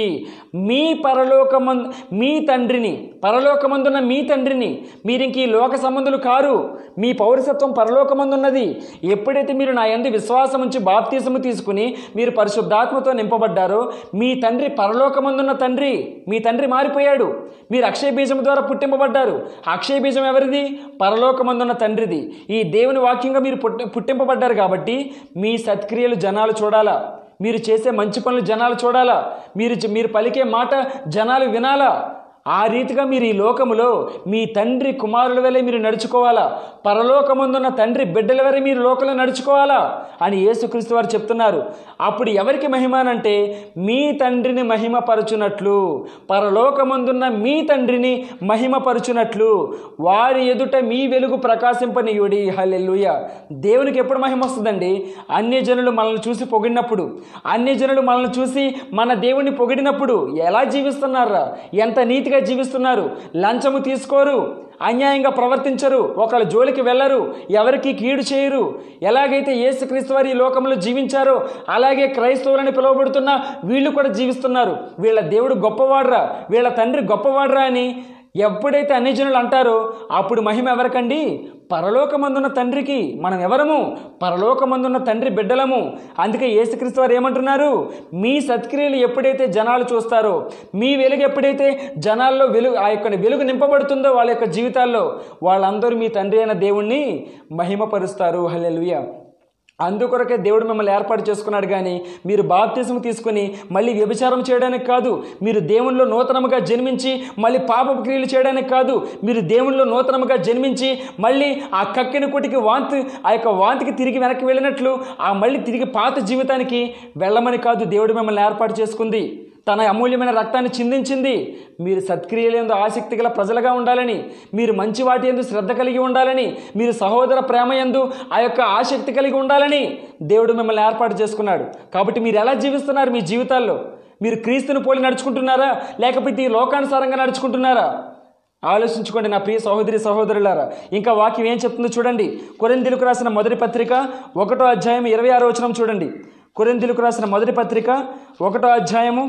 B: మీ తండ్రిని, పరలోకమందున్న మీ తండ్రిని, మీరింక ఈ లోక సంబంధులు కారు, మీ పౌరసత్వం పరలోకమందున్నది. ఎప్పుడైతే మీరు నా యందు విశ్వాసం ఉంచి బాప్తిసము తీసుకుని మీరు పరిశుద్ధాత్మతో నింపబడ్డారో, మీ తండ్రి పరలోకమందున్న తండ్రి, మీ తండ్రి మారిపోయాడు. మీరు అక్షయ బీజం ద్వారా పుట్టింపబడ్డారు. అక్షయ బీజం ఎవరిది? పరలోకమందున్న తండ్రిది. ఈ దేవుని వాక్యంగా మీరు పుట్టింపబడ్డారు కాబట్టి మీ సత్క్రియలు జనాలు చూడాలా, మీరు చేసే మంచి పనులు జనాలు చూడాలా, మీరు పలికే మాట జనాలు వినాలా. ఆ రీతిగా మీరు ఈ లోకములో మీ తండ్రి కుమారుల వలె మీరు నడుచుకోవాలా, పరలోకమందున్న తండ్రి బిడ్డల వలె మీరు లోకంలో నడుచుకోవాలా అని యేసుక్రీస్తు వారు చెప్తున్నారు. అప్పుడు ఎవరికి మహిమ అంటే మీ తండ్రిని మహిమపరచునట్లు, పరలోకమందున్న మీ తండ్రిని మహిమపరచునట్లు వారి ఎదుట మీ వెలుగు ప్రకాశింపనీయుడి. హల్లెలూయా. దేవునికి ఎప్పుడు మహిమ వస్తుందండి? అన్యజనులు మనల్ని చూసి పొగిడినప్పుడు, అన్యజనులు మనల్ని చూసి మన దేవుణ్ణి పొగిడినప్పుడు. ఎలా జీవిస్తున్నారా? ఎంత నీతిగా జీవిస్తున్నారు? లంచము తీసుకోరు, అన్యాయంగా ప్రవర్తించరు, ఒకళ్ళ జోలికి వెళ్ళరు, ఎవరికి కీడు చేయరు. ఎలాగైతే యేసుక్రీస్తు వారు ఈ లోకంలో జీవించారో అలాగే క్రైస్తవులని పిలువబడుతున్న వీళ్ళు కూడా జీవిస్తున్నారు. వీళ్ళ దేవుడు గొప్పవాడ్రా, వీళ్ళ తండ్రి గొప్పవాడ్రా అని ఎప్పుడైతే అన్యజనులు అంటారో అప్పుడు మహిమ ఎవరికండి? పరలోకమందున్న తండ్రికి. మనం ఎవరము? పరలోకమందున్న తండ్రి బిడ్డలము. అందుకే యేసుక్రీస్తు వారు ఏమంటున్నారు? మీ సత్క్రియలు ఎప్పుడైతే జనాలు చూస్తారో, మీ వెలుగు ఎప్పుడైతే జనాల్లో ఆ యొక్క వెలుగు నింపబడుతుందో వాళ్ళ యొక్క జీవితాల్లో, వాళ్ళందరూ మీ తండ్రి అయిన దేవుణ్ణి మహిమపరుస్తారు. హల్లెలూయా. అందుకొరకే దేవుడు మిమ్మల్ని ఏర్పాటు చేసుకున్నాడు. కానీ మీరు బాప్తిజం తీసుకుని మళ్ళీ వ్యభిచారం చేయడానికి కాదు, మీరు దేవునిలో నూతనముగా జన్మించి మళ్ళీ పాపపు క్రియలు చేయడానికి కాదు, మీరు దేవునిలో నూతనముగా జన్మించి మళ్ళీ ఆ కక్కిన కొటికి ఆ యొక్క వాంతికి తిరిగి వెనక్కి వెళ్ళినట్లు మళ్ళీ తిరిగి పాత జీవితానికి వెళ్ళమని కాదు దేవుడు మిమ్మల్ని ఏర్పాటు చేసుకుంది. తన అమూల్యమైన రక్తాన్ని చిందించింది. మీరు సత్క్రియలందు ఆసక్తి గల ప్రజలుగా ఉండాలని, మీరు మంచి వాటి యందు శ్రద్ధ కలిగి ఉండాలని, మీరు సహోదర ప్రేమ యందు ఆ యొక్క ఆసక్తి కలిగి ఉండాలని దేవుడు మిమ్మల్ని ఏర్పాటు చేసుకున్నాడు. కాబట్టి మీరు ఎలా జీవిస్తున్నారు? మీ జీవితాల్లో మీరు క్రీస్తుని పోలి నడుచుకుంటున్నారా, లేకపోతే ఈ లోకానుసారంగా నడుచుకుంటున్నారా? ఆలోచించుకోండి నా ప్రియ సహోదరి సహోదరులారా. ఇంకా వాక్యం ఏం చెప్తుందో చూడండి. కొరింథీయులకు రాసిన మొదటి పత్రిక 1వ అధ్యాయం 26వ వచనం చూడండి. కొరింథీయులకు రాసిన మొదటి పత్రిక 1వ అధ్యాయము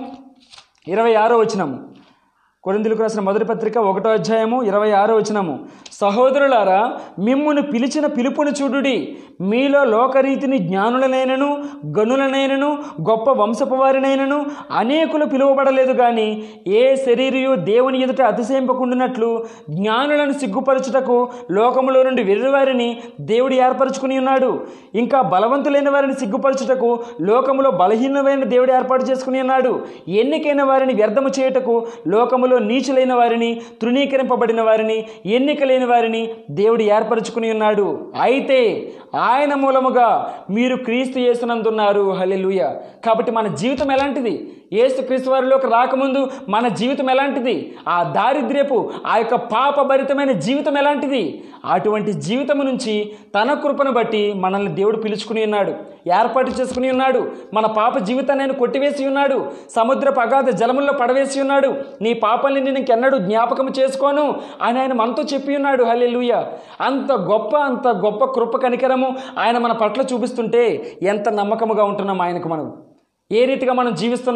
B: 26వ వచనము. కొరింథీయులకు రాసిన మొదటి పత్రిక 1వ అధ్యాయము 26వ వచనము. సహోదరులారా, మిమ్మును పిలిచిన పిలుపును చూడుడి. మీలో లోకరీతిని జ్ఞానులనైనను గనులనైనను గొప్ప వంశపు వారినైనను అనేకులు పిలువబడలేదు. కానీ ఏ శరీరియు దేవుని ఎదుట అతిశయింపకుండునట్లు జ్ఞానులను సిగ్గుపరచుటకు లోకములో నుండి వెర్రివారిని దేవుడు ఏర్పరచుకుని ఉన్నాడు. ఇంకా బలవంతులైన వారిని సిగ్గుపరచుటకు లోకములో బలహీనమైన దేవుడు ఏర్పాటు చేసుకుని ఉన్నాడు. ఎన్నికైన వారిని వ్యర్థము చేయుటకు లోకములో నీచులైన వారిని, తృణీకరింపబడిన వారిని, ఎన్నిక లేని వారిని దేవుడు ఏర్పరచుకుని ఉన్నాడు. అయితే ఆయన మూలముగా మీరు క్రీస్తు యేసునందున్నారు. హల్లెలూయా. కాబట్టి మన జీవితం ఎలాంటిది? యేసు క్రీస్తు వారిలోకి రాకముందు మన జీవితం ఎలాంటిది? ఆ దారిద్ర్యపు ఆ యొక్క పాపభరితమైన జీవితం ఎలాంటిది? అటువంటి జీవితం నుంచి తన కృపను బట్టి మనల్ని దేవుడు పిలుచుకుని ఉన్నాడు, ఏర్పాటు చేసుకుని ఉన్నాడు. మన పాప జీవితాన్ని ఆయన కొట్టివేసి ఉన్నాడు, సముద్రపు అగాధ జలముల్లో పడవేసి ఉన్నాడు. నీ పాపాన్ని నేను ఇంకెన్నడూ జ్ఞాపకం చేసుకోను అని ఆయన మనతో చెప్పి ఉన్నాడు. హల్లెలూయా. అంత గొప్ప కృప కనికరము ఆయన మన పట్ల చూపిస్తుంటే ఎంత నమ్మకముగా ఉంటున్నాం ఆయనకు. మనం ఏ రీతిగా మనం జీవిస్తున్నాము?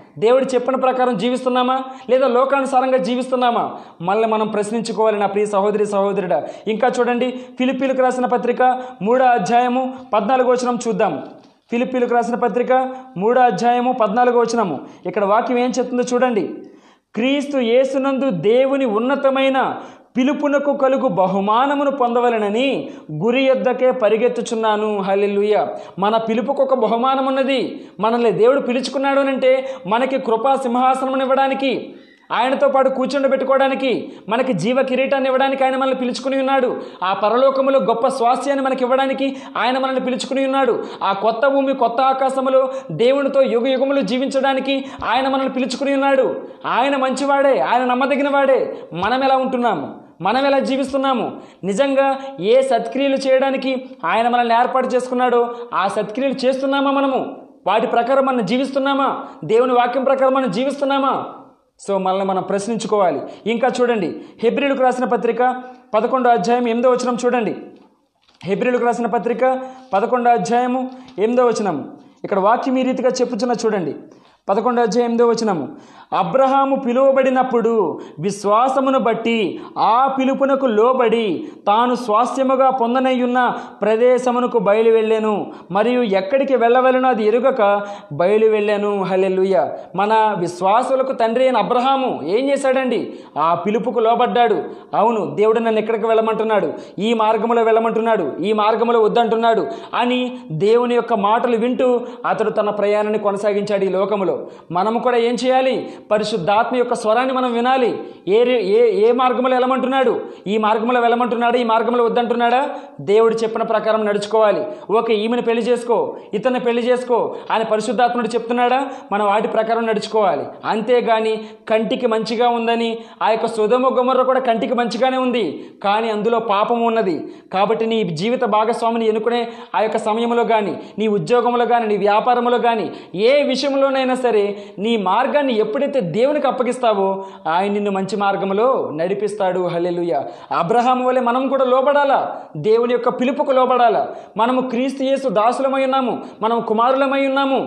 B: దేవుడు చెప్పిన ప్రకారం జీవిస్తున్నామా లేదా లోకానుసారంగా జీవిస్తున్నామా? మళ్ళీ మనం ప్రశ్నించుకోవాలి నా ప్రియ సహోదరి సహోదరుడా. ఇంకా చూడండి, ఫిలిప్పీలకు రాసిన పత్రిక 3వ అధ్యాయము 14వ వచనం చూద్దాము. ఫిలిప్పీలకు రాసిన పత్రిక 3వ అధ్యాయము 14వ వచనము. ఇక్కడ వాక్యం ఏం చెప్తుందో చూడండి. క్రీస్తు యేసునందు దేవుని ఉన్నతమైన పిలుపునకు కలుగు బహుమానమును పొందవలెనని గురి యొద్దకే పరిగెత్తుచున్నాను. హల్లెలూయా. మన పిలుపుకు ఒక బహుమానం ఉన్నది. మనల్ని దేవుడు పిలుచుకున్నాడు అంటే మనకి కృపా సింహాసనం ఇవ్వడానికి, ఆయనతో పాటు కూర్చుండబెట్టుకోవడానికి, మనకి జీవ కిరీటాన్ని ఇవ్వడానికి ఆయన మనల్ని పిలుచుకుని ఉన్నాడు. ఆ పరలోకములో గొప్ప స్వాస్థ్యాన్ని మనకి ఇవ్వడానికి ఆయన మనల్ని పిలుచుకుని ఉన్నాడు. ఆ కొత్త భూమి కొత్త ఆకాశములో దేవునితో యుగ యుగములు జీవించడానికి ఆయన మనల్ని పిలుచుకుని ఉన్నాడు. ఆయన మంచివాడే, ఆయన నమ్మదగిన వాడే. మనం ఎలా ఉంటున్నాము? మనం ఎలా జీవిస్తున్నాము? నిజంగా ఏ సత్క్రియలు చేయడానికి ఆయన మనల్ని ఏర్పాటు చేసుకున్నాడో ఆ సత్క్రియలు చేస్తున్నామా? మనము వాటి ప్రకారం మనం జీవిస్తున్నామా? దేవుని వాక్యం ప్రకారం మనం జీవిస్తున్నామా? సో మనల్ని మనం ప్రశ్నించుకోవాలి. ఇంకా చూడండి, హెబ్రీలకు రాసిన పత్రిక 11వ అధ్యాయం 8వ వచనం చూడండి. హెబ్రీలకు రాసిన పత్రిక 11వ అధ్యాయము 8వ వచనము. ఇక్కడ వాక్యం ఈ రీతిగా చెప్పుచున్న చూడండి. 11వ అధ్యాయం 8వ వచనము. అబ్రహాము పిలువబడినప్పుడు విశ్వాసమును బట్టి ఆ పిలుపునకు లోబడి తాను స్వాస్థ్యముగా పొందనయ్యున్న ప్రదేశమునకు బయలు వెళ్ళాను, మరియు ఎక్కడికి వెళ్ళవలనో అది ఎరుగక బయలు వెళ్ళాను. హల్లెలూయా. మన విశ్వాసులకు తండ్రి అయిన అబ్రహాము ఏం చేశాడండి? ఆ పిలుపుకు లోబడ్డాడు. అవును, దేవుడు నన్ను ఎక్కడికి వెళ్ళమంటున్నాడు, ఈ మార్గంలో వెళ్ళమంటున్నాడు, ఈ మార్గంలో వద్దంటున్నాడు అని దేవుని యొక్క మాటలు వింటూ అతడు తన ప్రయాణాన్ని కొనసాగించాడు ఈ లోకములో. మనము కూడా ఏం చేయాలి? పరిశుద్ధాత్మ యొక్క స్వరాన్ని మనం వినాలి. ఏ మార్గంలో వెళ్ళమంటున్నాడు? ఈ మార్గంలో వెళ్ళమంటున్నాడా? ఈ మార్గంలో వద్దంటున్నాడా? దేవుడు చెప్పిన ప్రకారం నడుచుకోవాలి. ఓకే, ఈమెను పెళ్లి చేసుకో, ఇతన్ని పెళ్లి చేసుకో అని పరిశుద్ధాత్ముడు చెప్తున్నాడా? మనం వాటి ప్రకారం నడుచుకోవాలి. అంతేగాని కంటికి మంచిగా ఉందని, ఆ యొక్క సొదొమ గొమొర్రా కూడా కంటికి మంచిగానే ఉంది, కానీ అందులో పాపము ఉన్నది. కాబట్టి నీ జీవిత భాగస్వామిని ఎన్నుకునే ఆ యొక్క సమయంలో కానీ, నీ ఉద్యోగంలో కానీ, నీ వ్యాపారంలో కానీ, ఏ విషయంలోనైనా సరే నీ మార్గాన్ని ఎప్పుడైతే దేవునికి అప్పగిస్తావో ఆయన నిన్ను మంచి మార్గంలో నడిపిస్తాడు. హల్లెలూయా. అబ్రహాము వలె మనం కూడా లోబడాలా, దేవుని యొక్క పిలుపుకు లోబడాలా. మనము క్రీస్తు యేసు దాసులమై ఉన్నాము, మనం కుమారులమై ఉన్నాము,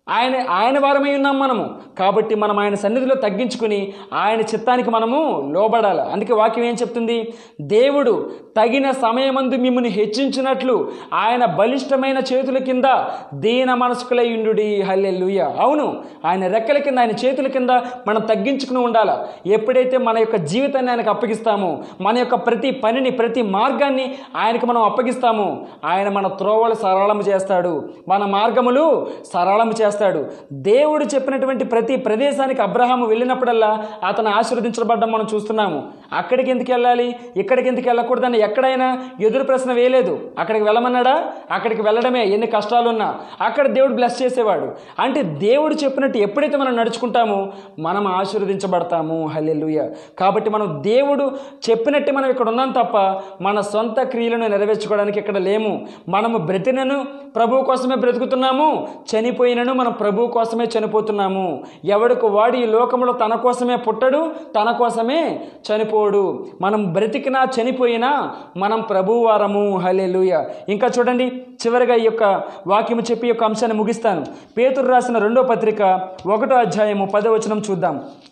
B: ఆయన వారమై ఉన్నాము మనము. కాబట్టి మనం ఆయన సన్నిధిలో తగ్గించుకుని ఆయన చిత్తానికి మనము లోబడాలి. అందుకే వాక్యం ఏం చెప్తుంది? దేవుడు తగిన సమయమందు మిమ్మల్ని హెచ్చించినట్లు ఆయన బలిష్టమైన చేతుల కింద దీన మనస్కులై ఉండుడి. హల్లెలూయా. అవును, ఆయన రెక్కల కింద, ఆయన చేతుల కింద మనం తగ్గించుకుని ఉండాలి. ఎప్పుడైతే మన యొక్క జీవితాన్ని ఆయనకు అప్పగిస్తామో, మన యొక్క ప్రతి పనిని, ప్రతి మార్గాన్ని ఆయనకు మనం అప్పగిస్తాము, ఆయన మన త్రోవలు సరళము చేస్తాడు, మన మార్గములు సరళము చేస్తాడు. దేవుడు చెప్పినటువంటి ప్రతి ప్రదేశానికి అబ్రహాము వెళ్ళినప్పుడల్లా అతను ఆశీర్వదించబడ్డం మనం చూస్తున్నాము. అక్కడికి ఎందుకు వెళ్ళాలి, ఇక్కడికి ఎందుకు వెళ్ళకూడదని ఎక్కడైనా ఎదురు ప్రశ్న వేయలేదు. అక్కడికి వెళ్ళమన్నాడా? అక్కడికి వెళ్ళడమే. ఎన్ని కష్టాలున్నా అక్కడ దేవుడు బ్లెస్ చేసేవాడు. అంటే దేవుడు చెప్పినట్టు ఎప్పుడైతే మనం నడుచుకుంటామో మనం ఆశీర్వదించబడతాము. హల్లెలూయా. కాబట్టి మనం దేవుడు చెప్పినట్టు మనం ఇక్కడ ఉన్నాం తప్ప మన సొంత క్రియలను నెరవేర్చుకోవడానికి ఇక్కడ లేము. మనము బ్రతినను ప్రభువు కోసమే బ్రతుకుతున్నాము, చనిపోయినను మనం ప్రభువు కోసమే చనిపోతున్నాము. ఎవడికి వాడు ఈ లోకంలో తన కోసమే పుట్టడు, తన కోసమే చనిపోడు. మనం బ్రతికినా చనిపోయినా మనం ప్రభువు వారము. హల్లెలూయా. ఇంకా చూడండి, చివరిగా ఈ యొక్క వాక్యము చెప్పి యొక్క అంశాన్ని ముగిస్తాను. పేతురు రాసిన 2వ పత్రిక 1వ అధ్యాయము 10వ వచనం చూద్దాం.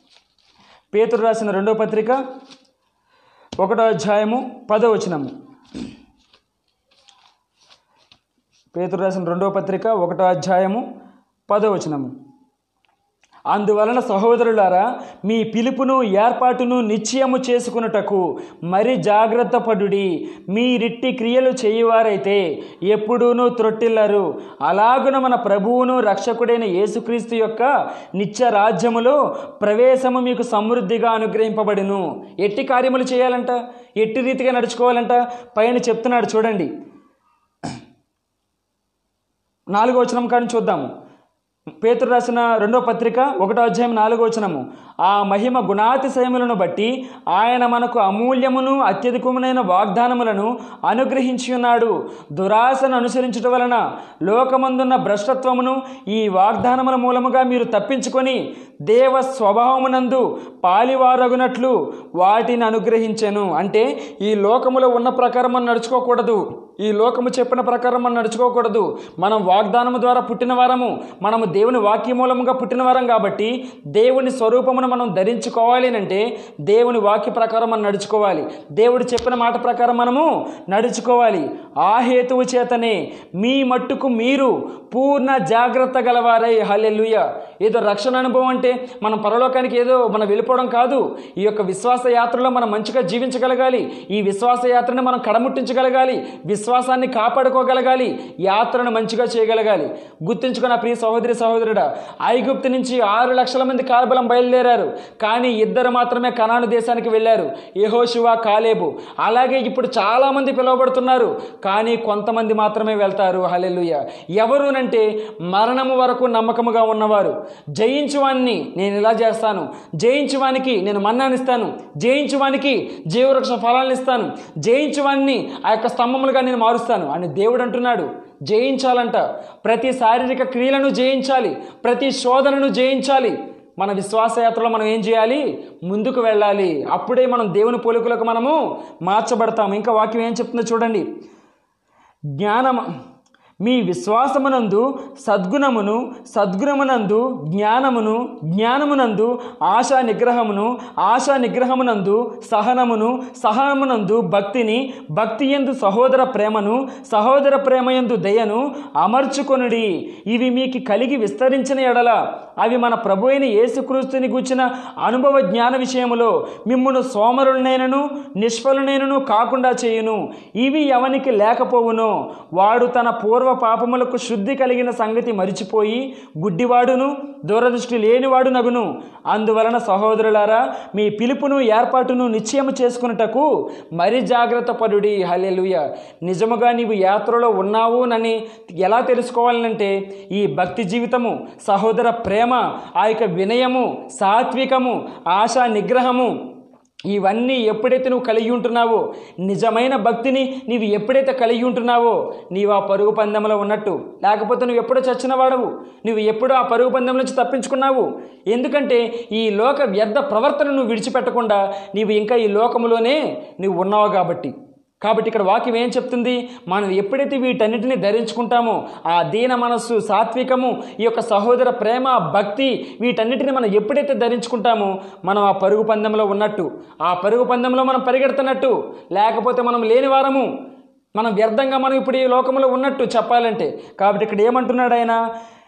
B: పేతురు రాసిన 2వ పత్రిక 1వ అధ్యాయము 10వ వచనము. పేతురు రాసిన 2వ పత్రిక 1వ అధ్యాయము 10వ వచనము. అందువలన సహోదరులారా, మీ పిలుపును ఏర్పాటును నిశ్చయము చేసుకున్నటకు మరి జాగ్రత్త పడుడి. మీరిట్టి క్రియలు చేయువారైతే ఎప్పుడూనూ త్రొట్టిల్లరు. అలాగున మన ప్రభువును రక్షకుడైన యేసుక్రీస్తు యొక్క నిత్య రాజ్యములో ప్రవేశము మీకు సమృద్ధిగా అనుగ్రహింపబడును. ఎట్టి కార్యములు చేయాలంట, ఎట్టి రీతిగా నడుచుకోవాలంట పైన చెప్తున్నాడు చూడండి. 4వ వచనం కానీ చూద్దాము. పేతురు రాసిన 2వ పత్రిక 1వ అధ్యాయం 4వ వచనము. ఆ మహిమ గుణాతిశయములను బట్టి ఆయన మనకు అమూల్యమును అత్యధికమునైన వాగ్దానములను అనుగ్రహించి ఉన్నాడు. దురాశను అనుసరించుట వలన లోకమందున్న భ్రష్టత్వమును ఈ వాగ్దానముల మూలముగా మీరు తప్పించుకొని దేవ స్వభావమునందు పాలివారగునట్లు వాటిని అనుగ్రహించెను. అంటే ఈ లోకములో ఉన్న ప్రకారం మనం నడుచుకోకూడదు, ఈ లోకము చెప్పిన ప్రకారం మనం నడుచుకోకూడదు. మనం వాగ్దానము ద్వారా పుట్టిన వారము, మనము దేవుని వాక్య మూలముగా పుట్టిన వారం కాబట్టి దేవుని స్వరూపమును మనం ధరించుకోవాలి అంటే దేవుని వాక్య ప్రకారం మనం నడుచుకోవాలి, దేవుడు చెప్పిన మాట ప్రకారం మనము నడుచుకోవాలి. ఆ హేతువు చేతనే మీ మట్టుకు మీరు పూర్ణ జాగ్రత్త గలవారై. హల్లెలూయా. ఏదో రక్షణ అనుభవం అంటే మనం పరలోకానికి ఏదో మనం వెళ్ళిపోవడం కాదు. ఈ యొక్క విశ్వాస యాత్రలో మనం మంచిగా జీవించగలగాలి, ఈ విశ్వాస యాత్రని మనం కడముట్టించగలగాలి, విశ్వాసాన్ని కాపాడుకోగలగాలి, యాత్రను మంచిగా చేయగలగాలి. గుర్తుంచుకున్న ప్రియ సహోదరి సహోదరుడా, ఐగుప్తు నుంచి 6 లక్షల మంది కాల్బలం బయలుదేరారు, కానీ 2 మాత్రమే కనాను దేశానికి వెళ్ళారు, యెహోషువ కాలేబు. అలాగే ఇప్పుడు చాలామంది పిలువబడుతున్నారు, కానీ కొంతమంది మాత్రమే వెళ్తారు. హల్లెలూయా. ఎవరునంటే మరణము వరకు నమ్మకముగా ఉన్నవారు. జయించువానికి నేను ఇలా చేస్తాను, జయించువానికి నేను మన్నానిస్తాను, జయించువానికి జీవవృక్ష ఫలాలను ఇస్తాను, జయించువాన్ని ఆ యొక్క స్తంభములుగా నేను మారుస్తాను అని దేవుడు అంటున్నాడు. జయించాలంట, ప్రతి శారీరక క్రియలను జయించాలి, ప్రతి శోధనను జయించాలి. మన విశ్వాసయాత్రలో మనం ఏం చేయాలి? ముందుకు వెళ్ళాలి. అప్పుడే మనం దేవుని పోలికలకు మనము మార్చబడతాము. ఇంకా వాక్యం ఏం చెప్తుందో చూడండి. మీ విశ్వాసమునందు సద్గుణమును, సద్గుణమునందు జ్ఞానమును, జ్ఞానమునందు ఆశా నిగ్రహమును, ఆశా నిగ్రహమునందు సహనమును, సహనమునందు భక్తిని, భక్తి యందు సహోదర ప్రేమను, సహోదర ప్రేమయందు దయను అమర్చుకొనుడి. ఇవి మీకు కలిగి విస్తరించిన ఎడల అవి మన ప్రభు అయిన యేసుక్రీస్తుని గూర్చిన అనుభవ జ్ఞాన విషయములో మిమ్మును సోమరులనైనను నిష్ఫలునైనను కాకుండా చేయును. ఇవి ఎవనికి లేకపోవునో వాడు తన పూర్వ పాపములకు శుద్ధి కలిగిన సంగతి మరిచిపోయి గుడ్డివాడును దూరదృష్టి లేనివాడు నగును. అందువలన సహోదరులారా, మీ పిలుపును ఏర్పాటును నిశ్చయము చేసుకున్నటకు మరి జాగ్రత్త పడుడి. హల్లెలూయా. నిజముగా నీవు యాత్రలో ఉన్నావు అని ఎలా తెలుసుకోవాలంటే ఈ భక్తి జీవితము, సహోదర ప్రేమ, ఆ యొక్క వినయము, సాత్వికము, ఆశా నిగ్రహము, ఇవన్నీ ఎప్పుడైతే నువ్వు కలిగి ఉంటున్నావో, నిజమైన భక్తిని నీవు ఎప్పుడైతే కలిగి ఉంటున్నావో నీవు ఆ పరుగు పందెంలో ఉన్నట్టు. లేకపోతే నువ్వు ఎప్పుడో చచ్చిన వాడవు, నువ్వు ఎప్పుడో ఆ పరుగు పందెం నుంచి తప్పించుకున్నావు. ఎందుకంటే ఈ లోక వ్యర్థ ప్రవర్తన నువ్వు విడిచిపెట్టకుండా నీవు ఇంకా ఈ లోకములోనే నువ్వు ఉన్నావు కాబట్టి ఇక్కడ వాక్యం ఏం చెప్తుంది? మనం ఎప్పుడైతే వీటన్నిటిని ధరించుకుంటామో, ఆ దీన మనస్సు, సాత్వికము, ఈ యొక్క సహోదర ప్రేమ, భక్తి, వీటన్నిటిని మనం ఎప్పుడైతే ధరించుకుంటామో మనం ఆ పరుగు పందెంలో ఉన్నట్టు, ఆ పరుగు పందెంలో మనం పరిగెడుతున్నట్టు. లేకపోతే మనం లేని వారము, మనం వ్యర్థంగా మనం ఇప్పుడు ఈ లోకంలో ఉన్నట్టు చెప్పాలంటే. కాబట్టి ఇక్కడ ఏమంటున్నాడు ఆయన?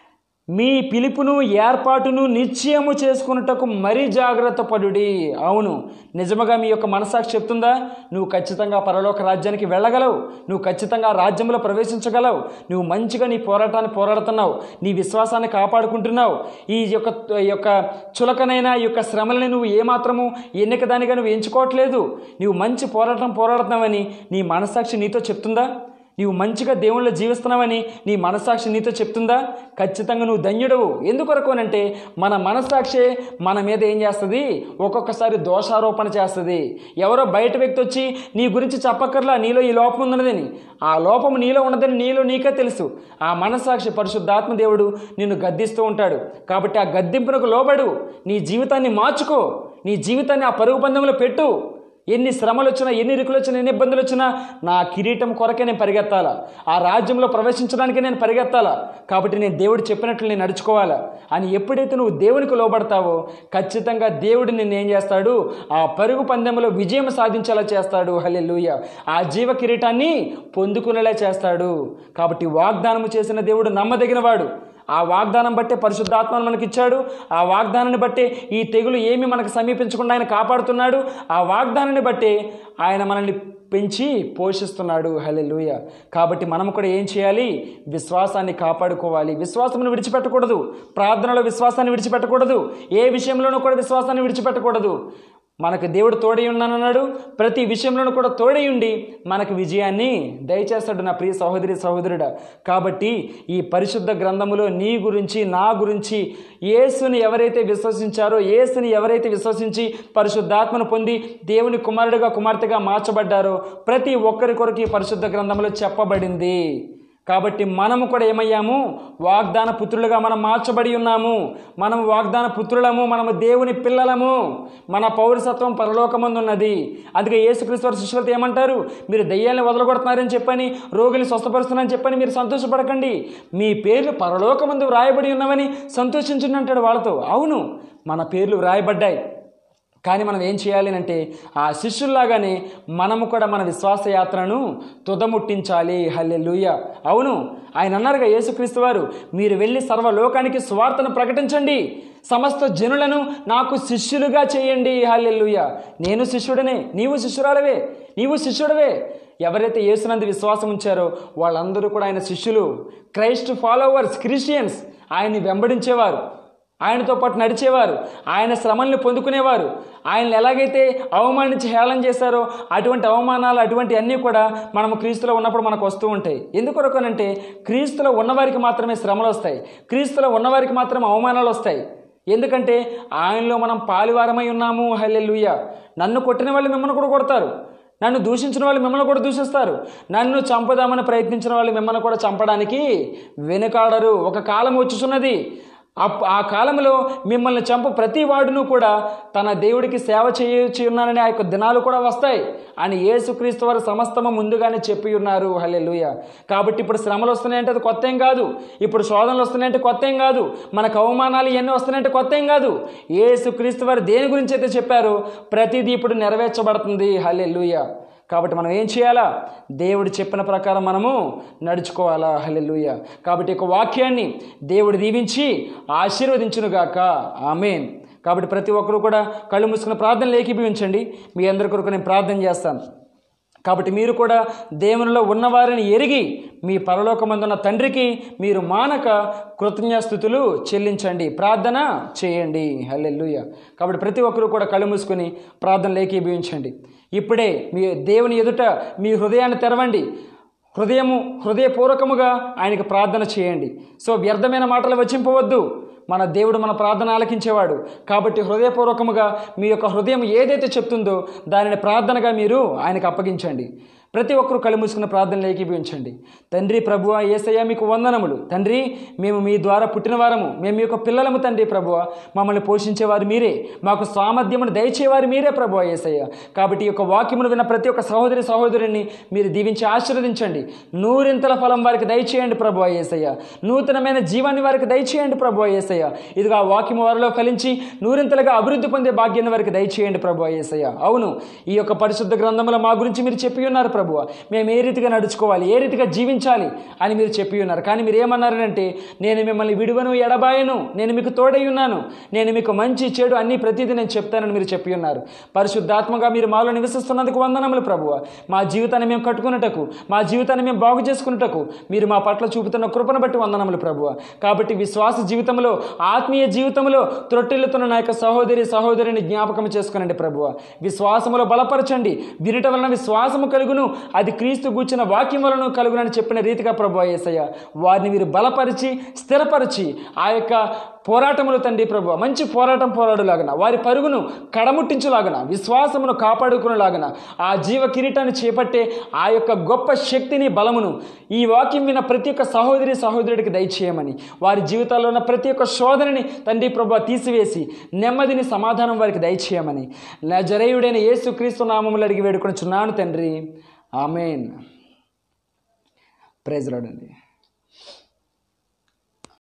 B: మీ పిలుపును ఏర్పాటును నిశ్చయము చేసుకున్నటకు మరీ జాగ్రత్త పడుడి. అవును, నిజముగా మీ యొక్క మనసాక్షి చెప్తుందా? నువ్వు ఖచ్చితంగా పరలోక రాజ్యానికి వెళ్ళగలవు, నువ్వు ఖచ్చితంగా రాజ్యంలో ప్రవేశించగలవు, నువ్వు మంచిగా నీ పోరాటాన్ని పోరాడుతున్నావు, నీ విశ్వాసాన్ని కాపాడుకుంటున్నావు, ఈ యొక్క చులకనైన ఈ యొక్క శ్రమలని నువ్వు ఏమాత్రము ఎన్నిక దానిగా నువ్వు ఎంచుకోవట్లేదు. నువ్వు మంచి పోరాడుతున్నావని నీ మనసాక్షి నీతో చెప్తుందా? నీవు మంచిగా దేవుళ్ళో జీవిస్తున్నావని నీ మనస్సాక్షి నీతో చెప్తుందా? ఖచ్చితంగా నువ్వు ధన్యుడవు. ఎందుకొరకు అంటే మన మనస్సాక్షి మన మీద ఏం చేస్తుంది? ఒక్కొక్కసారి దోషారోపణ చేస్తుంది. ఎవరో బయట వ్యక్తి వచ్చి నీ గురించి చెప్పక్కర్లా నీలో ఈ లోపం ఉన్నదని, ఆ లోపం నీలో ఉన్నదని నీకే తెలుసు. ఆ మనస్సాక్షి పరిశుద్ధాత్మ దేవుడు నిన్ను గద్దిస్తూ ఉంటాడు. కాబట్టి ఆ గద్దింపునకు లోబడు, నీ జీవితాన్ని మార్చుకో, నీ జీవితాన్ని ఆ పరుగు పందెంలో పెట్టు. ఎన్ని శ్రమలు వచ్చినా, ఎన్ని ఇరుకులు వచ్చినా, ఎన్ని ఇబ్బందులు వచ్చినా నా కిరీటం కొరకే నేను పరిగెత్తాలా, ఆ రాజ్యంలో ప్రవేశించడానికి నేను పరిగెత్తాలా. కాబట్టి నేను దేవుడు చెప్పినట్లు నేను నడుచుకోవాలా అని ఎప్పుడైతే నువ్వు దేవునికి లోబడతావో ఖచ్చితంగా దేవుడు నిన్ను ఏం చేస్తాడు? ఆ పరుగు పందెంలో విజయం సాధించేలా చేస్తాడు. హల్లెలూయా. ఆ జీవ కిరీటాన్ని పొందుకునేలా చేస్తాడు. కాబట్టి వాగ్దానము చేసిన దేవుడు నమ్మదగినవాడు. ఆ వాగ్దానం బట్టే పరిశుద్ధాత్మను మనకి ఇచ్చాడు. ఆ వాగ్దానాన్ని బట్టే ఈ తెగులు ఏమి మనకు సమీపించకుండా ఆయన కాపాడుతున్నాడు. ఆ వాగ్దానాన్ని బట్టే ఆయన మనల్ని పెంచి పోషిస్తున్నాడు. హల్లెలూయా. కాబట్టి మనం కూడా ఏం చేయాలి? విశ్వాసాన్ని కాపాడుకోవాలి. విశ్వాసమును విడిచిపెట్టకూడదు. ప్రార్థనలో విశ్వాసాన్ని విడిచిపెట్టకూడదు. ఏ విషయంలోనూ కూడా విశ్వాసాన్ని విడిచిపెట్టకూడదు. మనకు దేవుడు తోడై ఉన్నానన్నాడు. ప్రతి విషయంలోనూ కూడా తోడై ఉండి మనకు విజయాన్ని దయచేస్తాడు నా ప్రియ సహోదరి సహోదరుడా. కాబట్టి ఈ పరిశుద్ధ గ్రంథములో నీ గురించి, నా గురించి, యేసుని ఎవరైతే విశ్వసించారో, యేసుని ఎవరైతే విశ్వసించి పరిశుద్ధాత్మను పొంది దేవుని కుమారుడిగా కుమార్తెగా మార్చబడ్డారో ప్రతి ఒక్కరి కొరకు ఈ పరిశుద్ధ గ్రంథంలో చెప్పబడింది. కాబట్టి మనము కూడా ఏమయ్యాము? వాగ్దాన పుత్రులుగా మనం మార్చబడి ఉన్నాము. మనము వాగ్దాన పుత్రులము, మనము దేవుని పిల్లలము. మన పౌరసత్వం పరలోకమందు ఉన్నది. అందుకే యేసుక్రీస్తు వారి శిష్యులతో ఏమంటారు? మీరు దయ్యాలను వదలగొడుతున్నారని చెప్పని, రోగుల్ని స్వస్థపరుస్తున్నారని చెప్పని మీరు సంతోషపడకండి, మీ పేర్లు పరలోకమందు వ్రాయబడి ఉన్నవని సంతోషించండి అంటాడు వాళ్ళతో. అవును, మన పేర్లు వ్రాయబడ్డాయి. కానీ మనం ఏం చేయాలి అంటే ఆ శిష్యుల్లాగానే మనము కూడా మన విశ్వాస యాత్రను తుదముట్టించాలి. హల్లెలూయా. అవును, ఆయన అన్నారుగా యేసుక్రీస్తు వారు, మీరు వెళ్ళి సర్వలోకానికి సువార్తను ప్రకటించండి, సమస్త జనులను నాకు శిష్యులుగా చేయండి. హల్లెలూయా. నేను శిష్యుడనే, నీవు శిష్యురాలవే, నీవు శిష్యుడవే. ఎవరైతే యేసునందు విశ్వాసం ఉంచారో వాళ్ళందరూ కూడా ఆయన శిష్యులు. Christ followers, Christians. ఆయన్ని వెంబడించేవారు, ఆయనతో పాటు నడిచేవారు, ఆయన శ్రమల్ని పొందుకునేవారు. ఆయనను ఎలాగైతే అవమానించి హేళన చేశారో అటువంటి అవమానాలు, అటువంటి అన్నీ కూడా మనము క్రీస్తులో ఉన్నప్పుడు మనకు వస్తూ ఉంటాయి. ఎందుకొరకనంటే క్రీస్తులో ఉన్నవారికి మాత్రమే శ్రమలు వస్తాయి, క్రీస్తులో ఉన్నవారికి మాత్రమే అవమానాలు వస్తాయి. ఎందుకంటే ఆయనలో మనం పాలువారమై ఉన్నాము. హల్లెలూయా. నన్ను కొట్టిన వాళ్ళు మిమ్మల్ని కూడా కొడతారు, నన్ను దూషించిన వాళ్ళు మిమ్మల్ని కూడా దూషిస్తారు, నన్ను చంపుదామని ప్రయత్నించిన వాళ్ళు మిమ్మల్ని కూడా చంపడానికి వెనుకాడరు. ఒక కాలం వచ్చుచున్నది, ఆ కాలంలో మిమ్మల్ని చంపు ప్రతి వాడును కూడా తన దేవుడికి సేవ చేయొచ్చి ఉన్నానని ఆ యొక్క దినాలు కూడా వస్తాయి అని యేసుక్రీస్తు వారు సమస్తము ముందుగానే చెప్పి ఉన్నారు. హల్లెలూయా. కాబట్టి ఇప్పుడు శ్రమలు వస్తున్నాయంటే అది కొత్త ఏం కాదు, ఇప్పుడు శోధనలు వస్తున్నాయంటే కొత్త ఏం కాదు, మనకు అవమానాలు ఇవన్నీ వస్తున్నాయంటే కొత్త ఏం కాదు. యేసుక్రీస్తు వారు దేని గురించి అయితే చెప్పారో ప్రతిదీ ఇప్పుడు నెరవేర్చబడుతుంది. హల్లెలూయా. కాబట్టి మనం ఏం చేయాలా? దేవుడు చెప్పిన ప్రకారం మనము నడుచుకోవాలా. హల్లెలూయా. కాబట్టి ఒక వాక్యాన్ని దేవుడు దీవించి ఆశీర్వదించునుగాక. ఆమేన్. కాబట్టి ప్రతి ఒక్కరు కూడా కళ్ళు మూసుకుని ప్రార్థనలు ఏకీభవించండి. మీ అందరి కొరకు నేను ప్రార్థన చేస్తాను. కాబట్టి మీరు కూడా దేవునిలో ఉన్నవారిని ఎరిగి మీ పరలోకమందున్న తండ్రికి మీరు మానక కృతజ్ఞాస్తుతులు చెల్లించండి, ప్రార్థన చేయండి. హల్లెలూయా. కాబట్టి ప్రతి ఒక్కరు కూడా కళ్ళు మూసుకొని ప్రార్థనలు ఏకీభవించండి. ఇప్పుడే మీ దేవుని ఎదుట మీ హృదయాన్ని తెరవండి, హృదయపూర్వకముగా ఆయనకి ప్రార్థన చేయండి. సో వ్యర్థమైన మాటలు వచింపవద్దు. మన దేవుడు మన ప్రార్థన ఆలకించేవాడు. కాబట్టి హృదయపూర్వకముగా మీ యొక్క హృదయం ఏదైతే చెప్తుందో దానిని ప్రార్థనగా మీరు ఆయనకు అప్పగించండి. ప్రతి ఒక్కరూ కళ్ళు మూసుకున్న ప్రార్థనలు ఏకీభవించండి. తండ్రి ప్రభువా, యేసయ్య మీకు వందనములు. తండ్రి, మేము మీ ద్వారా పుట్టిన వారము, మేము మీ యొక్క పిల్లలము. తండ్రి ప్రభువా, మమ్మల్ని పోషించేవారు మీరే, మాకు సామర్థ్యమును దయచేవారు మీరే ప్రభువా యేసయ్య. కాబట్టి ఈ యొక్క వాక్యమును విన్న ప్రతి ఒక్క సహోదరిని మీరు దీవించి ఆశీర్వదించండి. నూరింతల ఫలం వారికి దయచేయండి ప్రభువా యేసయ్య. నూతనమైన జీవాన్ని వారికి దయచేయండి ప్రభువా యేసయ్య. ఇదిగా ఆ వాక్యము వారిలో ఫలించి నూరింతలుగా అభివృద్ధి పొందే భాగ్యాన్ని వారికి దయచేయండి ప్రభువా యేసయ్య. అవును, ఈ యొక్క పరిశుద్ధ గ్రంథంలో మా గురించి మీరు చెప్పి ఉన్నారు ప్రభువా. మేము ఏ రీతిగా నడుచుకోవాలి, ఏ రీతిగా జీవించాలి అని మీరు చెప్పి ఉన్నారు. కానీ మీరు ఏమన్నారంటే, నేను మిమ్మల్ని విడువను ఎడబాయను, నేను మీకు తోడై ఉన్నాను, నేను మీకు మంచి చెడు అన్ని ప్రతిదీ నేను చెప్తానని మీరు చెప్పి ఉన్నారు. పరిశుద్ధాత్మగా మీరు మాలో నివసిస్తున్నందుకు వందనములు ప్రభువా. మా జీవితాన్ని మేము కట్టుకున్నటకు, మా జీవితాన్ని మేము బాగు చేసుకున్నటకు మీరు మా పట్ల చూపుతున్న కృపను బట్టి వందనములు ప్రభువా. కాబట్టి విశ్వాస జీవితంలో, ఆత్మీయ జీవితంలో త్రొట్టిల్లుతున్న నా యొక్క సహోదరిని జ్ఞాపకం చేసుకునండి ప్రభువా. విశ్వాసములో బలపరచండి. వినుట వలన విశ్వాసము కలుగును, అది క్రీస్తు గూర్చిన వాక్యం వలన కలుగునని చెప్పిన రీతిగా ప్రభువా యేసయ్య వారిని మీరు బలపరిచి స్థిరపరిచి ఆ యొక్క పోరాటములు తండ్రి ప్రభువా మంచి పోరాటం పోరాడులాగన, వారి పరుగును కడముట్టించులాగన, విశ్వాసమును కాపాడుకునేలాగన, ఆ జీవ కిరీటాన్ని చేపట్టే ఆ యొక్క గొప్ప శక్తిని, బలమును ఈ వాక్యం విన్న ప్రతి ఒక్క సహోదరుడికి దయచేయమని, వారి జీవితాల్లో ఉన్న ప్రతి ఒక్క శోధనని తండ్రి ప్రభువా తీసివేసి నెమ్మదిని, సమాధానం వారికి దయచేయమని నజరేయుడైన యేసుక్రీస్తు నామములో అడిగి వేడుకొనుచున్నాను తండ్రి. ఆమేన్. ప్రైజ్ లార్డ్ అండి.